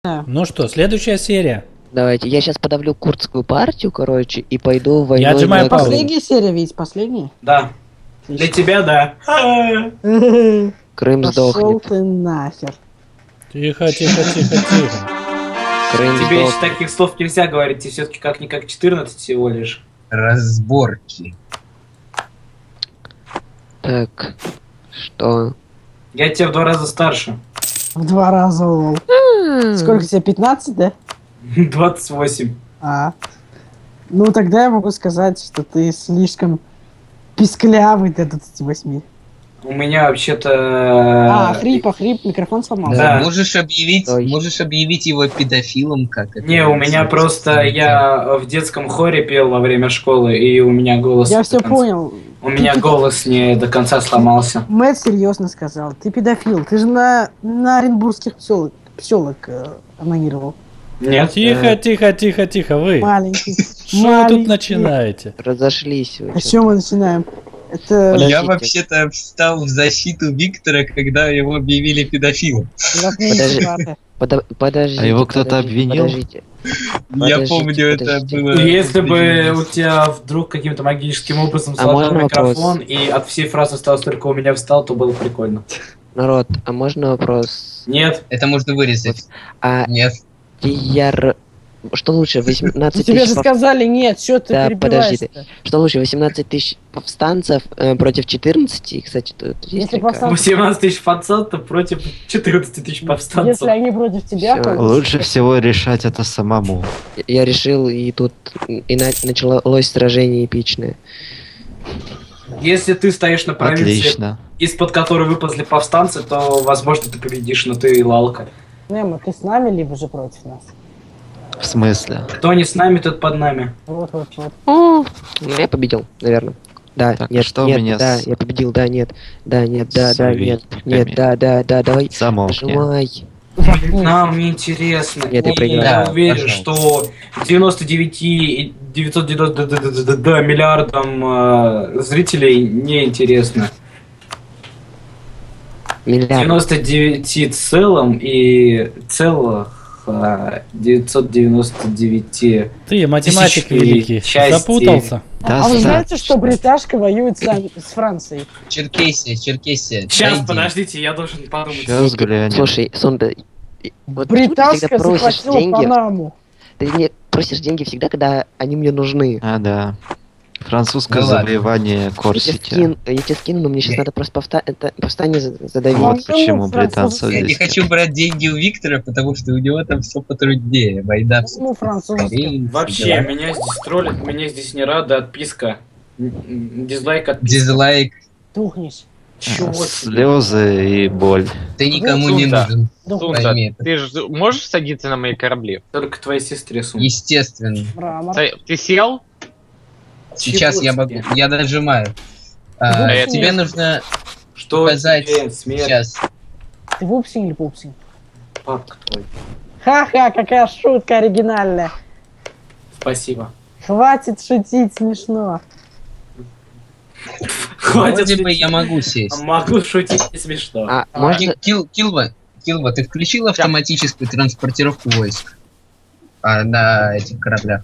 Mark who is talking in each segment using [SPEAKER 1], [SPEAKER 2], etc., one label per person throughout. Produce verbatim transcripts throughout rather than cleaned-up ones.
[SPEAKER 1] Ну что, следующая серия.
[SPEAKER 2] Давайте, я сейчас подавлю курдскую партию, короче, и пойду войной.
[SPEAKER 1] Я отжимаю
[SPEAKER 2] на
[SPEAKER 1] паузу.
[SPEAKER 2] Крым.
[SPEAKER 3] Последняя серия, ведь последняя.
[SPEAKER 4] Да. Для тебя, да.
[SPEAKER 2] Крым
[SPEAKER 3] Пошел
[SPEAKER 2] сдохнет.
[SPEAKER 3] ты нахер.
[SPEAKER 1] Тихо, тихо, тихо, тихо.
[SPEAKER 2] Крым
[SPEAKER 4] Тебе еще
[SPEAKER 2] сдохнет.
[SPEAKER 4] таких слов нельзя говорить, тебе все-таки как-никак четырнадцать всего лишь.
[SPEAKER 5] Разборки.
[SPEAKER 2] Так, что?
[SPEAKER 4] Я тебя в два раза старше.
[SPEAKER 3] В два раза, лол. Сколько тебе, пятнадцать, да?
[SPEAKER 4] двадцать восемь.
[SPEAKER 3] А. Ну, тогда я могу сказать, что ты слишком писклявый для двадцати восьми.
[SPEAKER 4] У меня вообще-то...
[SPEAKER 3] А, хрип, а хрип, микрофон сломался.
[SPEAKER 4] Да.
[SPEAKER 5] Можешь объявить,
[SPEAKER 2] Ой.
[SPEAKER 5] можешь объявить его педофилом, как это?
[SPEAKER 4] Не, у меня просто... Я в детском хоре пел во время школы, и у меня голос...
[SPEAKER 3] Я
[SPEAKER 4] до
[SPEAKER 3] все
[SPEAKER 4] конца-
[SPEAKER 3] понял.
[SPEAKER 4] У меня голос не до конца сломался.
[SPEAKER 3] Мэтт серьезно сказал. Ты педофил. Ты же на, на оренбургских пчелок, пчелок э, анонировал.
[SPEAKER 4] Нет?
[SPEAKER 1] Тихо, тихо, тихо, тихо, вы.
[SPEAKER 3] Маленький.
[SPEAKER 1] Что вы тут
[SPEAKER 3] маленький.
[SPEAKER 1] начинаете?
[SPEAKER 2] Разошлись вы.
[SPEAKER 3] А с чего мы начинаем? Это...
[SPEAKER 2] Подождите.
[SPEAKER 5] Я вообще-то встал в защиту Виктора, когда его объявили педофилом.
[SPEAKER 2] Подожди. Подо- Подождите.
[SPEAKER 6] А его кто-то
[SPEAKER 2] подождите,
[SPEAKER 6] обвинил?
[SPEAKER 2] Подождите.
[SPEAKER 5] Я
[SPEAKER 2] Подождите,
[SPEAKER 5] помню, это
[SPEAKER 2] подождите.
[SPEAKER 5] было...
[SPEAKER 4] Если бы у тебя вдруг каким-то магическим образом
[SPEAKER 2] А
[SPEAKER 4] сломал
[SPEAKER 2] можно
[SPEAKER 4] микрофон,
[SPEAKER 2] вопрос?
[SPEAKER 4] и от всей фразы осталось только у меня встал, то было прикольно.
[SPEAKER 2] Народ, а можно вопрос?
[SPEAKER 4] Нет.
[SPEAKER 5] Это можно вырезать.
[SPEAKER 2] А
[SPEAKER 5] Нет.
[SPEAKER 2] яр... Что лучше, восемнадцать
[SPEAKER 3] Тебе
[SPEAKER 2] тысяч...
[SPEAKER 3] же
[SPEAKER 2] пов-
[SPEAKER 3] сказали нет, что ты
[SPEAKER 2] Да,
[SPEAKER 3] перебиваешься?
[SPEAKER 2] подожди. Что лучше, восемнадцать тысяч повстанцев э, против четырнадцати? Кстати, тут есть
[SPEAKER 3] Если
[SPEAKER 2] такая.
[SPEAKER 3] повстанцы-
[SPEAKER 4] восемнадцать тысяч повстанцев против четырнадцати тысяч повстанцев.
[SPEAKER 3] Если они против тебя,
[SPEAKER 2] Всё.
[SPEAKER 3] то...
[SPEAKER 6] Лучше всего решать это самому.
[SPEAKER 2] Я решил, и тут и на- началось сражение эпичное.
[SPEAKER 4] Если ты стоишь на провинции,
[SPEAKER 6] Отлично.
[SPEAKER 4] из-под которой выползли повстанцы, то, возможно, ты победишь, но ты лалка.
[SPEAKER 3] Немо, ты с нами, либо же против нас?
[SPEAKER 6] В смысле?
[SPEAKER 4] Кто не с нами, тот под нами.
[SPEAKER 3] Вот, вот, вот.
[SPEAKER 2] Ну, я победил, наверное. Да,
[SPEAKER 6] Так, а
[SPEAKER 2] нет,
[SPEAKER 6] что у
[SPEAKER 2] нет,
[SPEAKER 6] меня
[SPEAKER 2] да,
[SPEAKER 6] с-
[SPEAKER 2] я победил, да, нет, да, нет, да,
[SPEAKER 6] с
[SPEAKER 2] да, нет,
[SPEAKER 6] советниками?
[SPEAKER 2] нет, да, да, да, давай,
[SPEAKER 6] Замолкни.
[SPEAKER 2] нажимай.
[SPEAKER 4] Нам интересно.
[SPEAKER 2] Нет, я
[SPEAKER 4] И
[SPEAKER 2] проиграл.
[SPEAKER 4] я
[SPEAKER 5] Да,
[SPEAKER 4] уверен,
[SPEAKER 5] пожалуйста.
[SPEAKER 4] что девяносто девять и девятьсот девяносто миллиардам э, зрителей не интересно.
[SPEAKER 2] Миллиард.
[SPEAKER 4] девяносто девять целым и целых э, девятьсот девяносто девять.
[SPEAKER 1] Ты, математик
[SPEAKER 4] Тысячи
[SPEAKER 1] великий,
[SPEAKER 4] частей.
[SPEAKER 1] запутался.
[SPEAKER 6] Да,
[SPEAKER 3] А вы
[SPEAKER 6] ста-
[SPEAKER 3] знаете, что бриташка воюет с, с Францией?
[SPEAKER 5] Черкесия, Черкесия.
[SPEAKER 4] Сейчас,
[SPEAKER 5] Дойди.
[SPEAKER 4] подождите, я должен подумать.
[SPEAKER 6] Сейчас глянем.
[SPEAKER 2] Слушай, Сонда, и- вот почему ты
[SPEAKER 3] Бриташка
[SPEAKER 2] всегда просишь
[SPEAKER 3] захватила
[SPEAKER 2] деньги,
[SPEAKER 3] Панаму.
[SPEAKER 2] ты мне просишь деньги всегда, когда они мне нужны.
[SPEAKER 6] А, да. Французское
[SPEAKER 5] Ну ладно.
[SPEAKER 6] завоевание
[SPEAKER 2] Я тебе,
[SPEAKER 6] Корсики.
[SPEAKER 2] скину, я тебе скину, но мне сейчас надо просто повста... это, повстание за- задавить.
[SPEAKER 6] Вот
[SPEAKER 3] Ну,
[SPEAKER 6] почему
[SPEAKER 3] французы
[SPEAKER 6] британцев
[SPEAKER 5] Я не
[SPEAKER 6] здесь.
[SPEAKER 5] хочу брать деньги у Виктора, потому что у него там все потруднее. Война все
[SPEAKER 3] Ну, французский.
[SPEAKER 4] Вообще, меня здесь троллят, меня здесь не рада, отписка. М, м, Дизлайк, отписка.
[SPEAKER 5] Дизлайк.
[SPEAKER 3] Тухнешь.
[SPEAKER 4] Чего
[SPEAKER 6] А,
[SPEAKER 4] себе?
[SPEAKER 6] Слезы и боль.
[SPEAKER 5] Ты никому не
[SPEAKER 7] Сунда.
[SPEAKER 5] нужен.
[SPEAKER 3] Тухнешь.
[SPEAKER 5] Пойми это.
[SPEAKER 7] Ты же можешь садиться на мои корабли?
[SPEAKER 4] Только твоей сестре сумка.
[SPEAKER 5] Естественно.
[SPEAKER 3] Мрамор.
[SPEAKER 7] Ты ты сел?
[SPEAKER 5] Сейчас
[SPEAKER 4] Чего
[SPEAKER 5] я могу.
[SPEAKER 4] тебе?
[SPEAKER 5] Я нажимаю. А,
[SPEAKER 3] Ну,
[SPEAKER 5] тебе
[SPEAKER 3] нет.
[SPEAKER 5] нужно
[SPEAKER 4] Что
[SPEAKER 5] показать
[SPEAKER 4] тебе, смерть,
[SPEAKER 5] сейчас.
[SPEAKER 3] Ты вупсень или пупсень?
[SPEAKER 4] папка твой?
[SPEAKER 3] Ха-ха, какая шутка оригинальная.
[SPEAKER 4] Спасибо.
[SPEAKER 3] Хватит шутить, смешно.
[SPEAKER 4] Хватит
[SPEAKER 5] Вроде бы
[SPEAKER 4] шутить.
[SPEAKER 5] я могу сесть.
[SPEAKER 4] Могу шутить, не смешно.
[SPEAKER 2] А,
[SPEAKER 3] А,
[SPEAKER 2] можно...
[SPEAKER 5] Ки- Кил, Килва, Килва, ты включил автоматическую транспортировку войск а, на этих кораблях?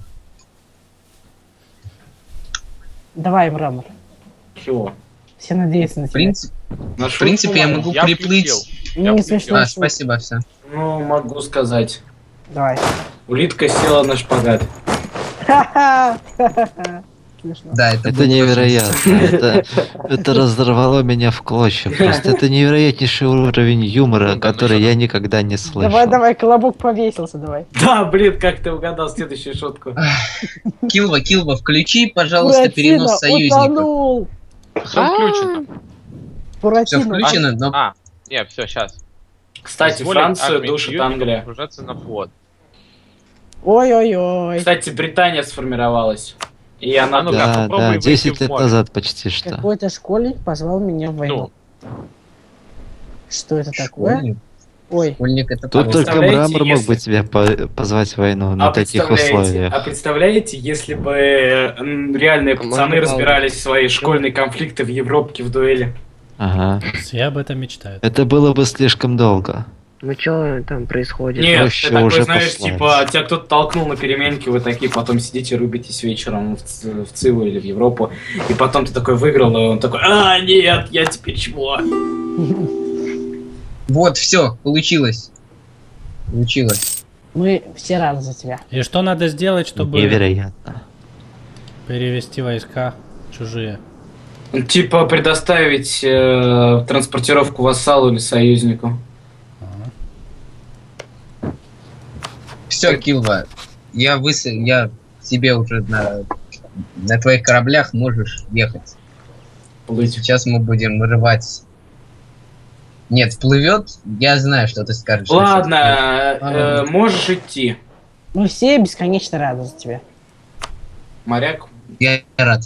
[SPEAKER 3] Давай, мрамор.
[SPEAKER 4] Чего?
[SPEAKER 3] Все надеются на
[SPEAKER 5] В
[SPEAKER 3] тебя.
[SPEAKER 5] принципе,
[SPEAKER 4] На
[SPEAKER 5] в принципе, я
[SPEAKER 4] шутку
[SPEAKER 5] могу
[SPEAKER 7] Я
[SPEAKER 5] приплыть.
[SPEAKER 7] включил.
[SPEAKER 3] Мне
[SPEAKER 7] Я
[SPEAKER 3] не
[SPEAKER 7] включил.
[SPEAKER 3] смешно.
[SPEAKER 5] А,
[SPEAKER 3] шутить.
[SPEAKER 5] спасибо, все.
[SPEAKER 4] Ну, могу сказать.
[SPEAKER 3] Давай.
[SPEAKER 4] Улитка села на шпагат.
[SPEAKER 3] Ха-ха. Ха-ха-ха. Смешно.
[SPEAKER 5] Да, это,
[SPEAKER 6] Это
[SPEAKER 5] будет
[SPEAKER 6] невероятно. Это, это разорвало меня в клочья. Просто это невероятнейший уровень юмора,
[SPEAKER 7] Ну, да,
[SPEAKER 6] который
[SPEAKER 7] ну,
[SPEAKER 6] я никогда не слышал.
[SPEAKER 3] Давай, давай, колобок повесился, давай.
[SPEAKER 4] Да, блин, как ты угадал следующую шутку.
[SPEAKER 5] очень- Килва, Килва, включи, пожалуйста,
[SPEAKER 3] Буратино
[SPEAKER 5] перенос союзников.
[SPEAKER 3] утонул.
[SPEAKER 7] Все включено.
[SPEAKER 5] Все
[SPEAKER 3] Буратино.
[SPEAKER 5] включено, но
[SPEAKER 7] А, не, все, сейчас.
[SPEAKER 4] Кстати, Францию душит Англия.
[SPEAKER 7] Погружаться на флот.
[SPEAKER 3] Ой-ой-ой.
[SPEAKER 4] Кстати, Британия сформировалась. И она...
[SPEAKER 7] А ну-ка,
[SPEAKER 6] Да,
[SPEAKER 7] попробуй
[SPEAKER 6] да,
[SPEAKER 7] выйти
[SPEAKER 6] десять
[SPEAKER 7] в
[SPEAKER 6] лет
[SPEAKER 7] море.
[SPEAKER 6] назад почти что.
[SPEAKER 3] Какой-то школьник позвал меня в войну.
[SPEAKER 7] Ну,
[SPEAKER 3] Что это такое?
[SPEAKER 5] школьник,
[SPEAKER 3] Ой.
[SPEAKER 5] школьник это
[SPEAKER 6] Тут
[SPEAKER 5] по-русски.
[SPEAKER 6] только
[SPEAKER 4] Представляете,
[SPEAKER 6] Мрамор мог
[SPEAKER 4] если-
[SPEAKER 6] бы тебя по- позвать в войну на
[SPEAKER 4] А
[SPEAKER 6] таких
[SPEAKER 4] представляете,
[SPEAKER 6] условиях.
[SPEAKER 4] а представляете, если бы э, м, реальные
[SPEAKER 2] А
[SPEAKER 4] пацаны
[SPEAKER 2] можно
[SPEAKER 4] разбирались в свои школьные конфликты в Европке в дуэли?
[SPEAKER 6] Ага.
[SPEAKER 1] Все об этом мечтают.
[SPEAKER 6] Это было бы слишком долго.
[SPEAKER 2] Ну что там происходит?
[SPEAKER 4] Нет,
[SPEAKER 6] Проще
[SPEAKER 4] ты такой,
[SPEAKER 6] уже
[SPEAKER 4] знаешь,
[SPEAKER 6] послать.
[SPEAKER 4] типа, тебя кто-то толкнул на переменке, вы такие потом сидите, рубитесь вечером в, Ц- в Циву или в Европу, и потом ты такой выиграл, и он такой, а, нет, я теперь чего?
[SPEAKER 5] Вот, все, получилось. Получилось.
[SPEAKER 3] Мы все рады за тебя.
[SPEAKER 1] И что надо сделать, чтобы
[SPEAKER 6] Невероятно.
[SPEAKER 1] перевести войска чужие?
[SPEAKER 4] Типа, предоставить э, транспортировку вассалу или союзнику.
[SPEAKER 5] Все, Килва, я выс... я тебе уже на... на твоих кораблях можешь ехать.
[SPEAKER 4] Плыть.
[SPEAKER 5] Сейчас мы будем рвать. Нет, плывет, я знаю, что ты скажешь.
[SPEAKER 4] Ладно,
[SPEAKER 5] насчет
[SPEAKER 4] э, можешь идти.
[SPEAKER 3] Мы все бесконечно рады за тебя.
[SPEAKER 4] Моряк.
[SPEAKER 5] плывет. Я рад.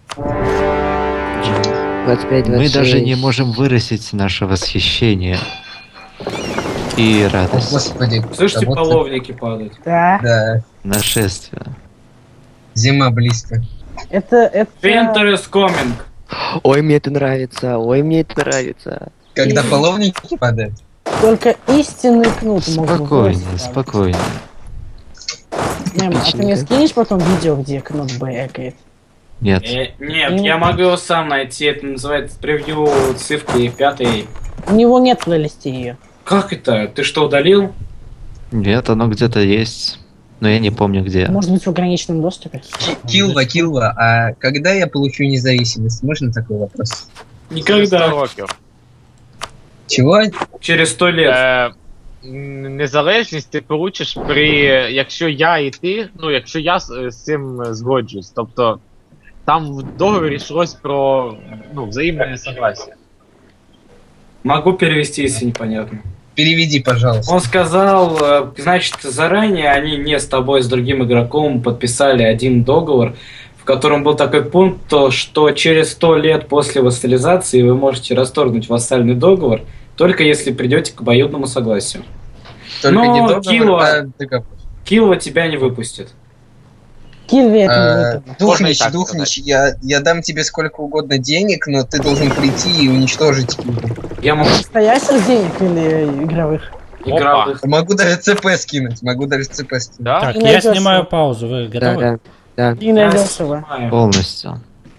[SPEAKER 2] двадцать пять,
[SPEAKER 6] Мы
[SPEAKER 2] двадцать
[SPEAKER 6] даже не
[SPEAKER 2] шесть.
[SPEAKER 6] можем выразить наше восхищение и
[SPEAKER 5] О,
[SPEAKER 6] радость
[SPEAKER 5] господи.
[SPEAKER 4] Слышите,
[SPEAKER 5] а вот
[SPEAKER 4] половники падают.
[SPEAKER 3] Да.
[SPEAKER 5] Да,
[SPEAKER 6] нашествия.
[SPEAKER 5] зима близко.
[SPEAKER 3] Это, это...
[SPEAKER 4] Winter is coming.
[SPEAKER 2] Ой, мне это нравится, ой, мне это нравится.
[SPEAKER 5] Когда
[SPEAKER 3] И-
[SPEAKER 5] половники падают.
[SPEAKER 3] Только истинный кнут можно
[SPEAKER 6] Спокойнее,
[SPEAKER 3] бросить, да.
[SPEAKER 6] спокойнее.
[SPEAKER 3] Мэм, а ты мне скинешь потом видео, где кнут бэкает?
[SPEAKER 6] Нет.
[SPEAKER 4] Э, нет,
[SPEAKER 3] Ну.
[SPEAKER 4] я могу его сам найти. Это называется превью цифры пятой.
[SPEAKER 3] У него нет в плейлисте ее.
[SPEAKER 4] Как это? Ты что, удалил?
[SPEAKER 6] Нет, оно где-то есть. Но я не помню где.
[SPEAKER 3] Может быть в ограниченном доступе?
[SPEAKER 5] Ки- Килва, Килва, а когда я получу независимость? Можно такой вопрос?
[SPEAKER 4] Никогда.
[SPEAKER 7] сто років.
[SPEAKER 5] Чего?
[SPEAKER 4] Через сто лет.
[SPEAKER 7] Е, н- незалежність ти получиш при, якщо я і ти, ну якщо я з, з цим згоджуюсь. Тобто там в договорі йшлось про ну, взаємне согласие.
[SPEAKER 4] Могу перевести, если непонятно.
[SPEAKER 5] Переведи, пожалуйста.
[SPEAKER 4] Он сказал, э, значит, заранее они не с тобой, с другим игроком подписали один договор, в котором был такой пункт, то, что через сто лет после вассализации вы можете расторгнуть вассальный договор, только если придете к обоюдному согласию.
[SPEAKER 5] Только
[SPEAKER 4] но
[SPEAKER 5] не договор,
[SPEAKER 4] Килва-
[SPEAKER 5] а договор.
[SPEAKER 4] Килва тебя не выпустит.
[SPEAKER 3] Кильви это
[SPEAKER 5] А,
[SPEAKER 3] не выполнил.
[SPEAKER 7] Можно и
[SPEAKER 5] Духнич,
[SPEAKER 7] так
[SPEAKER 5] Духнич, я, я дам тебе сколько угодно денег, но ты должен прийти и уничтожить Килву.
[SPEAKER 4] Я могу
[SPEAKER 3] Настоящих денег или игровых?
[SPEAKER 4] игровых.
[SPEAKER 5] Могу даже ЦП скинуть, могу даже ЦП скинуть.
[SPEAKER 7] Да?
[SPEAKER 1] Так,
[SPEAKER 3] И
[SPEAKER 1] я
[SPEAKER 3] найдёшь
[SPEAKER 1] снимаю
[SPEAKER 3] его.
[SPEAKER 1] паузу. Вы
[SPEAKER 2] Да,
[SPEAKER 1] готовы?
[SPEAKER 2] да, да.
[SPEAKER 3] И недешево.
[SPEAKER 4] Снимаю.
[SPEAKER 6] Полностью.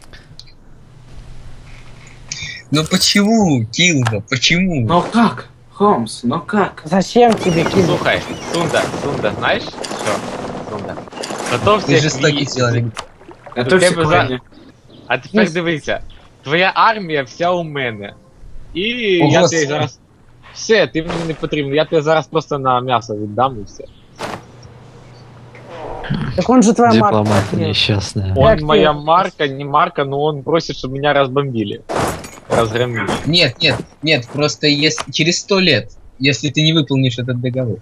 [SPEAKER 5] Ну почему, Килва, почему?
[SPEAKER 4] Но как? Холмс, но как?
[SPEAKER 3] Зачем тебе Кильви?
[SPEAKER 7] Слухай, Сунда, Сунда, знаєш що? Сунда. Готовся
[SPEAKER 5] Ты
[SPEAKER 7] як
[SPEAKER 5] жестокий
[SPEAKER 7] твій-
[SPEAKER 5] человек.
[SPEAKER 4] Готовься
[SPEAKER 7] тебе
[SPEAKER 4] к
[SPEAKER 7] за-
[SPEAKER 4] войне.
[SPEAKER 7] А тепер дивися, твоя армія вся у мене. І
[SPEAKER 5] О,
[SPEAKER 7] я
[SPEAKER 5] Господи.
[SPEAKER 7] тобі зараз. Все, ти мені не потрібен. Я тебе зараз просто на м'ясо віддам і все.
[SPEAKER 3] Так он же твоя марка.
[SPEAKER 6] Дипломаты несчастные.
[SPEAKER 7] Он
[SPEAKER 3] Как ты-
[SPEAKER 7] моя марка, не марка, но он просит, чтобы меня разбомбили. Разгромили.
[SPEAKER 5] Нет, нет, нет, просто если через сто лет, если ты не выполнишь этот договор.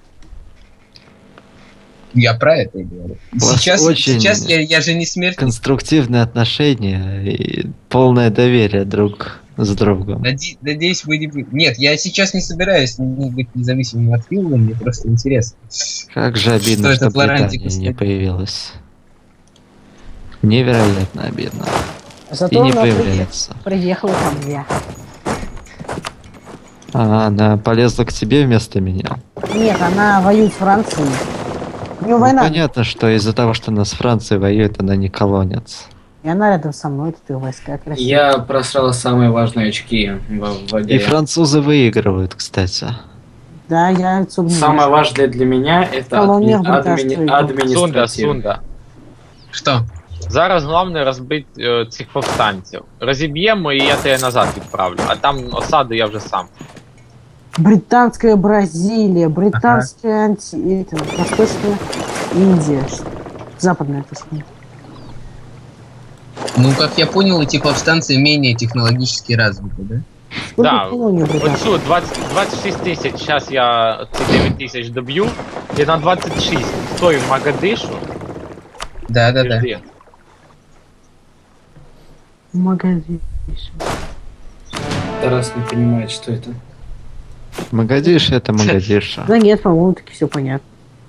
[SPEAKER 5] Я про это и говорю.
[SPEAKER 6] У вас
[SPEAKER 5] Сейчас,
[SPEAKER 6] очень
[SPEAKER 5] сейчас я, я же не смертный.
[SPEAKER 6] Конструктивные отношения и полное доверие друг с другом.
[SPEAKER 5] Наде- Надеюсь, вы не будете. Нет, я сейчас не собираюсь не быть независимым от Килла, мне просто интересно.
[SPEAKER 6] Как же обидно,
[SPEAKER 5] Что
[SPEAKER 6] что
[SPEAKER 5] этот Лорантик
[SPEAKER 6] Британия не
[SPEAKER 5] успел?
[SPEAKER 6] появилась. Невероятно обидно.
[SPEAKER 3] Зато
[SPEAKER 6] И не
[SPEAKER 3] она при-
[SPEAKER 6] появляется.
[SPEAKER 3] приехала ко мне.
[SPEAKER 6] А, она полезла к тебе вместо меня.
[SPEAKER 3] Нет, она воюет с Францией. У нее
[SPEAKER 6] Ну,
[SPEAKER 3] война.
[SPEAKER 6] понятно, что из-за того, что она с Францией воюет, она не колонец.
[SPEAKER 3] И она рядом со мной, тут и войска красивые.
[SPEAKER 4] Я просрал самые важные очки в, в
[SPEAKER 6] И
[SPEAKER 4] игре.
[SPEAKER 6] французы выигрывают, кстати.
[SPEAKER 3] Да, я отсюда не
[SPEAKER 4] Самое
[SPEAKER 3] вижу.
[SPEAKER 4] важное для меня это
[SPEAKER 3] Колония
[SPEAKER 4] адми-
[SPEAKER 3] британская
[SPEAKER 4] админи-
[SPEAKER 3] идет.
[SPEAKER 7] Сунда,
[SPEAKER 4] административно.
[SPEAKER 7] Сунда.
[SPEAKER 5] Что?
[SPEAKER 7] Зараз головне розбити е, цих повстанців. Розіб'ємо і я тебе назад відправлю. А там осаду я вже сам.
[SPEAKER 3] Британская Бразилия, британская анти... это, Восточная Индия. Западная, точнее.
[SPEAKER 5] Ну, как я понял, эти повстанцы менее технологически развиты, да?
[SPEAKER 3] Сколько
[SPEAKER 7] Да,
[SPEAKER 3] колоний британских?
[SPEAKER 7] Оцю двадцять, двадцять шість тисяч, зараз я ці дев'ять тисяч доб'ю. І на двадцять шість стою в Магадишу.
[SPEAKER 5] Да, да, да.
[SPEAKER 7] Жди.
[SPEAKER 3] Магазин.
[SPEAKER 4] Тарас не понимает, что это.
[SPEAKER 6] Магадиш это Магадиша.
[SPEAKER 3] Да нет, по-моему, таки все понятно.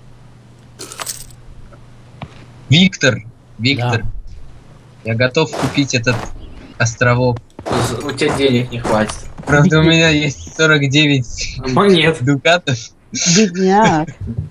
[SPEAKER 5] Виктор, Виктор,
[SPEAKER 1] Да.
[SPEAKER 5] я готов купить этот островок.
[SPEAKER 4] З- У тебя денег не хватит.
[SPEAKER 5] Правда, у меня есть сорок девять
[SPEAKER 4] Монет.
[SPEAKER 5] дукатов.
[SPEAKER 3] Бедняк.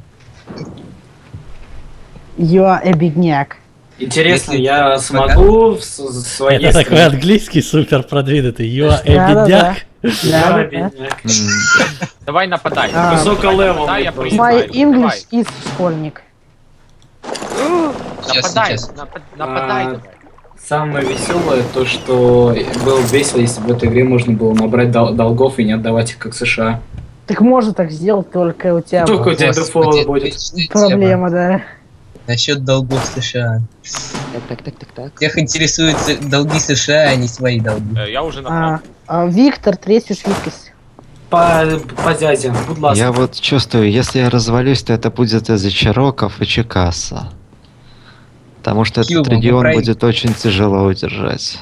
[SPEAKER 3] You are a бедняк.
[SPEAKER 4] Интересно,
[SPEAKER 5] Если
[SPEAKER 4] я
[SPEAKER 5] ты
[SPEAKER 4] смогу в с- своей
[SPEAKER 1] Это такой
[SPEAKER 4] стране-
[SPEAKER 1] английский супер продвинутый. You are a
[SPEAKER 3] Да-да-да.
[SPEAKER 1] бедняк.
[SPEAKER 3] Да,
[SPEAKER 4] Я
[SPEAKER 3] да, да.
[SPEAKER 4] бедняк.
[SPEAKER 7] Давай нападай.
[SPEAKER 3] А.
[SPEAKER 4] Высоколевел
[SPEAKER 7] Да, я
[SPEAKER 4] мне
[SPEAKER 7] признаю.
[SPEAKER 3] My English is школьник.
[SPEAKER 5] Сейчас,
[SPEAKER 7] Нападай,
[SPEAKER 5] сейчас.
[SPEAKER 7] напад- нападай
[SPEAKER 4] А,
[SPEAKER 7] давай.
[SPEAKER 4] Самое веселое то, что было бы весело, если бы в этой игре можно было набрать дол- долгов и не отдавать их как США.
[SPEAKER 3] Так можно так сделать, только у тебя
[SPEAKER 4] Только у тебя
[SPEAKER 5] Господи,
[SPEAKER 4] дефолт будет.
[SPEAKER 5] вечная
[SPEAKER 3] проблема, да.
[SPEAKER 5] тема. Насчет долгов США.
[SPEAKER 2] Так, так, так, так, так.
[SPEAKER 5] Всех интересуют долги США, а не свои долги.
[SPEAKER 7] Э, Я уже набрал.
[SPEAKER 3] А, а, Виктор, третью швидкость.
[SPEAKER 4] По, по дяде, будь ласка.
[SPEAKER 6] Я вот чувствую, если я развалюсь, то это будет из-за Чироков и Чекаса. Потому что этот
[SPEAKER 5] Кьюба,
[SPEAKER 6] регион
[SPEAKER 5] поправь.
[SPEAKER 6] будет очень тяжело удержать.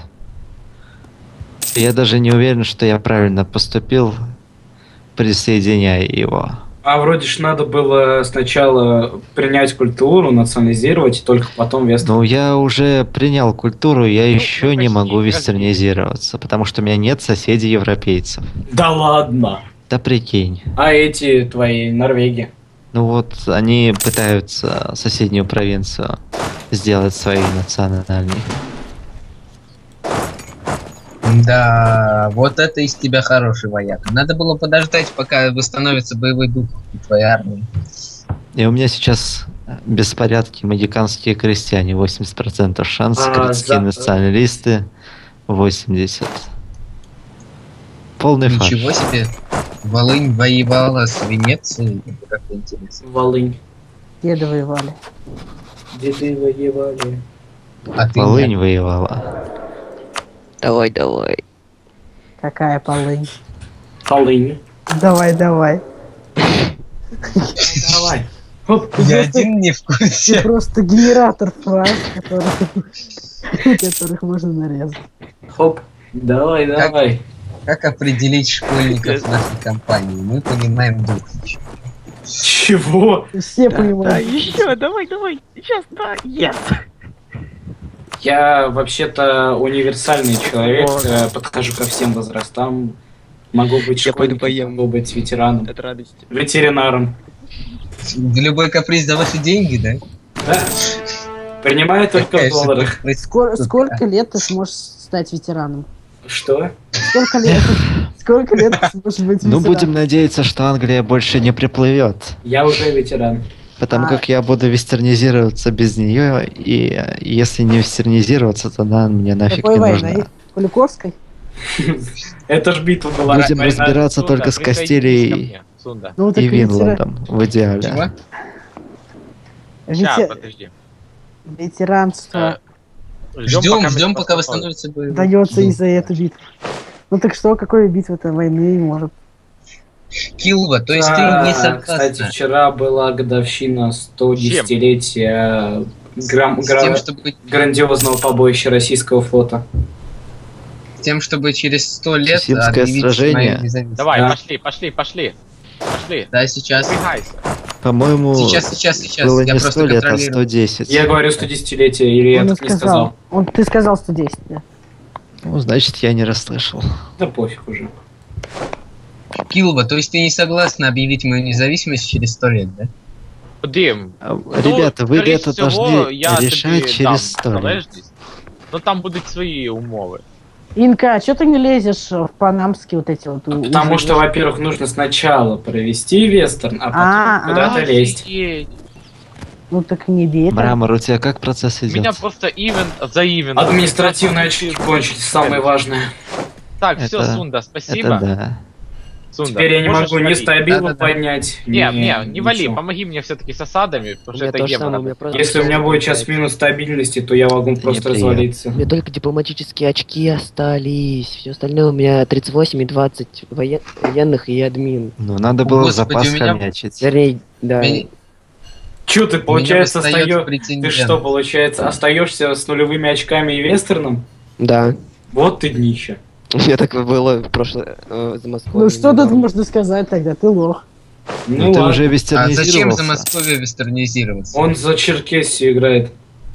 [SPEAKER 6] Я даже не уверен, что я правильно поступил, присоединяя его.
[SPEAKER 4] А вроде ж надо было сначала принять культуру, национализировать, и только потом вест.
[SPEAKER 6] Ну, я уже принял культуру, я еще
[SPEAKER 7] ну,
[SPEAKER 6] не
[SPEAKER 7] почти,
[SPEAKER 6] могу
[SPEAKER 7] разве?
[SPEAKER 6] вестернизироваться, потому что у меня нет соседей европейцев.
[SPEAKER 4] Да ладно.
[SPEAKER 6] Да прикинь.
[SPEAKER 4] А эти твои Норвегии?
[SPEAKER 6] Ну вот, они пытаются соседнюю провинцию сделать своей национальной.
[SPEAKER 5] Да, вот это из тебя хороший вояк. Надо было подождать, пока восстановится боевой дух у твоей армии.
[SPEAKER 6] И у меня сейчас беспорядки, мадиканские крестьяне, восемьдесят процентов шанс,
[SPEAKER 4] А,
[SPEAKER 6] критские
[SPEAKER 4] за-
[SPEAKER 6] националисты восемьдесят. Полный фарш.
[SPEAKER 5] Ничего себе. Волынь воевала с Венецией. Это как-то интересно.
[SPEAKER 4] Волынь.
[SPEAKER 3] Деды воевали.
[SPEAKER 4] Деды воевали.
[SPEAKER 5] А ты
[SPEAKER 6] Волынь
[SPEAKER 5] нет.
[SPEAKER 6] воевала.
[SPEAKER 2] Давай, давай.
[SPEAKER 3] Какая полынь.
[SPEAKER 4] Волынь.
[SPEAKER 3] Давай, давай.
[SPEAKER 4] Давай. Хоп.
[SPEAKER 5] Я один не в
[SPEAKER 3] Ты
[SPEAKER 5] курсе.
[SPEAKER 3] просто генератор фраз, которых, которых можно нарезать.
[SPEAKER 4] Хоп. Давай,
[SPEAKER 5] Как-
[SPEAKER 4] давай.
[SPEAKER 5] Как определить школьников нашей компании? Мы понимаем дух.
[SPEAKER 4] Чего?
[SPEAKER 3] Все понимают.
[SPEAKER 8] еще, давай, давай, сейчас, да, yes.
[SPEAKER 4] Я вообще-то универсальный человек, э, подхожу ко всем возрастам. Могу быть
[SPEAKER 2] Я пойду
[SPEAKER 4] школьником,
[SPEAKER 2] поем.
[SPEAKER 4] могу быть ветераном.
[SPEAKER 2] От радости.
[SPEAKER 4] Ветеринаром.
[SPEAKER 5] Да любой каприз за ваши деньги, да?
[SPEAKER 4] Да? Принимаю только
[SPEAKER 5] Какая
[SPEAKER 4] в долларах.
[SPEAKER 5] же ты
[SPEAKER 3] Сколько,
[SPEAKER 5] проститутка.
[SPEAKER 3] сколько лет ты сможешь стать ветераном?
[SPEAKER 4] Что?
[SPEAKER 3] Сколько лет? Сколько лет ты сможешь быть
[SPEAKER 6] Ну,
[SPEAKER 3] ветераном?
[SPEAKER 6] будем надеяться, что Англия больше не приплывет.
[SPEAKER 4] Я уже ветеран.
[SPEAKER 6] Потому
[SPEAKER 3] А.
[SPEAKER 6] как я буду вестернизироваться без нее, и э, если не вестернизироваться, то она мне нафиг
[SPEAKER 3] Какой
[SPEAKER 6] не
[SPEAKER 3] войной?
[SPEAKER 6] нужна.
[SPEAKER 3] Куликовской?
[SPEAKER 4] Это ж битва была.
[SPEAKER 6] Будем
[SPEAKER 4] Война.
[SPEAKER 6] разбираться
[SPEAKER 7] Сунда,
[SPEAKER 6] только с
[SPEAKER 7] присоединись ко
[SPEAKER 6] Кастилией
[SPEAKER 7] мне, Сунда.
[SPEAKER 3] Ну, так
[SPEAKER 6] и
[SPEAKER 3] ветера-
[SPEAKER 6] Винландом, в идеале.
[SPEAKER 5] Чего?
[SPEAKER 7] Ща,
[SPEAKER 3] вете-
[SPEAKER 7] подожди.
[SPEAKER 3] Ветеранство
[SPEAKER 5] Ждем,
[SPEAKER 7] пока
[SPEAKER 5] ждем,
[SPEAKER 7] мы
[SPEAKER 5] пока
[SPEAKER 7] восстановим.
[SPEAKER 5] восстановится боевой
[SPEAKER 3] дается
[SPEAKER 5] дух.
[SPEAKER 3] из-за этой битвы. Ну так что, какой битвы-то войны может?
[SPEAKER 5] Килва, то есть ты
[SPEAKER 4] А,
[SPEAKER 5] не
[SPEAKER 4] Кстати,
[SPEAKER 5] согласна
[SPEAKER 4] вчера была годовщина сто десятилетия грам-
[SPEAKER 5] с
[SPEAKER 4] гра-
[SPEAKER 5] тем, чтобы,
[SPEAKER 4] грандиозного побоища российского флота.
[SPEAKER 5] тем, чтобы через сто лет
[SPEAKER 6] Симское
[SPEAKER 5] объявить
[SPEAKER 6] сражение.
[SPEAKER 5] свою независимость?
[SPEAKER 7] Давай,
[SPEAKER 4] Да.
[SPEAKER 7] пошли, пошли, пошли. Пошли.
[SPEAKER 5] Да, сейчас.
[SPEAKER 7] Напрягайся.
[SPEAKER 6] По-моему,
[SPEAKER 5] Сейчас, сейчас, сейчас.
[SPEAKER 6] было
[SPEAKER 5] Я
[SPEAKER 6] не
[SPEAKER 5] просто
[SPEAKER 6] сто лет, а
[SPEAKER 5] контролирую.
[SPEAKER 6] сто десять.
[SPEAKER 4] Я говорю сто десятилетия, или я
[SPEAKER 3] Он не
[SPEAKER 4] так не сказал?
[SPEAKER 3] Он, ты сказал сто десять, да.
[SPEAKER 6] Ну, значит, я не расслышал.
[SPEAKER 4] Да пофиг уже.
[SPEAKER 5] Килва, то есть ты не согласна объявить мою независимость через сто лет, да?
[SPEAKER 7] Дим.
[SPEAKER 6] А,
[SPEAKER 7] Ну,
[SPEAKER 6] Ребята, вы
[SPEAKER 7] скорее
[SPEAKER 6] это
[SPEAKER 7] всего,
[SPEAKER 6] должны
[SPEAKER 7] я
[SPEAKER 6] решать
[SPEAKER 7] тобі дам
[SPEAKER 6] через сто лет.
[SPEAKER 7] залежність. Ну там будуть свої умови.
[SPEAKER 3] Инка, а что ты не лезешь в панамские вот эти вот? у-
[SPEAKER 4] Потому
[SPEAKER 3] узлы?
[SPEAKER 4] что, во-первых, нужно сначала провести вестерн, а потом
[SPEAKER 3] А,
[SPEAKER 4] куда-то
[SPEAKER 3] а.
[SPEAKER 4] лезть.
[SPEAKER 7] Офігеть.
[SPEAKER 3] Ну так не бей. там.
[SPEAKER 6] Мрамор, у тебя как процесс
[SPEAKER 7] У
[SPEAKER 6] идет?
[SPEAKER 7] меня просто ивент за ивентом.
[SPEAKER 4] Административные очки кончились, самое важное.
[SPEAKER 7] Так, все,
[SPEAKER 6] Это-
[SPEAKER 7] Сунда, спасибо.
[SPEAKER 6] Это да.
[SPEAKER 7] Сунда,
[SPEAKER 4] Теперь я не
[SPEAKER 7] можешь
[SPEAKER 4] могу ни
[SPEAKER 7] валить.
[SPEAKER 4] стабилу
[SPEAKER 5] Да-да-да.
[SPEAKER 4] поднять,
[SPEAKER 7] Не,
[SPEAKER 4] ни
[SPEAKER 7] не, не вали,
[SPEAKER 4] ничего.
[SPEAKER 7] помоги мне все-таки с осадами,
[SPEAKER 2] У
[SPEAKER 7] потому что
[SPEAKER 2] меня
[SPEAKER 7] это
[SPEAKER 2] то же
[SPEAKER 7] гема
[SPEAKER 2] самое, у
[SPEAKER 7] надо.
[SPEAKER 2] меня просто...
[SPEAKER 4] Если у меня будет сейчас минус стабильности, то я могу просто
[SPEAKER 6] неприятно.
[SPEAKER 4] развалиться.
[SPEAKER 2] У меня только дипломатические очки остались. Все остальное у меня тридцать восемь и двадцать воен- военных и админ.
[SPEAKER 6] Ну, надо
[SPEAKER 5] О,
[SPEAKER 6] было
[SPEAKER 5] Господи,
[SPEAKER 6] запас
[SPEAKER 5] у меня-
[SPEAKER 6] хомячить.
[SPEAKER 2] Вернее, да.
[SPEAKER 5] Меня-
[SPEAKER 4] Че ты, получается,
[SPEAKER 5] меня восстаёт
[SPEAKER 4] остаё- Ты
[SPEAKER 5] претендент.
[SPEAKER 4] что, получается, остаешься с нулевыми очками и вестерном?
[SPEAKER 2] Да.
[SPEAKER 4] Вот ты днище.
[SPEAKER 2] У меня так было в прошлое... э, за Москвой.
[SPEAKER 3] Ну что тут можно сказать тогда? Ты лох.
[SPEAKER 4] Ну,
[SPEAKER 6] Ну, ты
[SPEAKER 4] ладно.
[SPEAKER 6] уже
[SPEAKER 5] А зачем за
[SPEAKER 6] вестернизировался.
[SPEAKER 5] Московию вестернизироваться?
[SPEAKER 4] Он за Черкессию играет.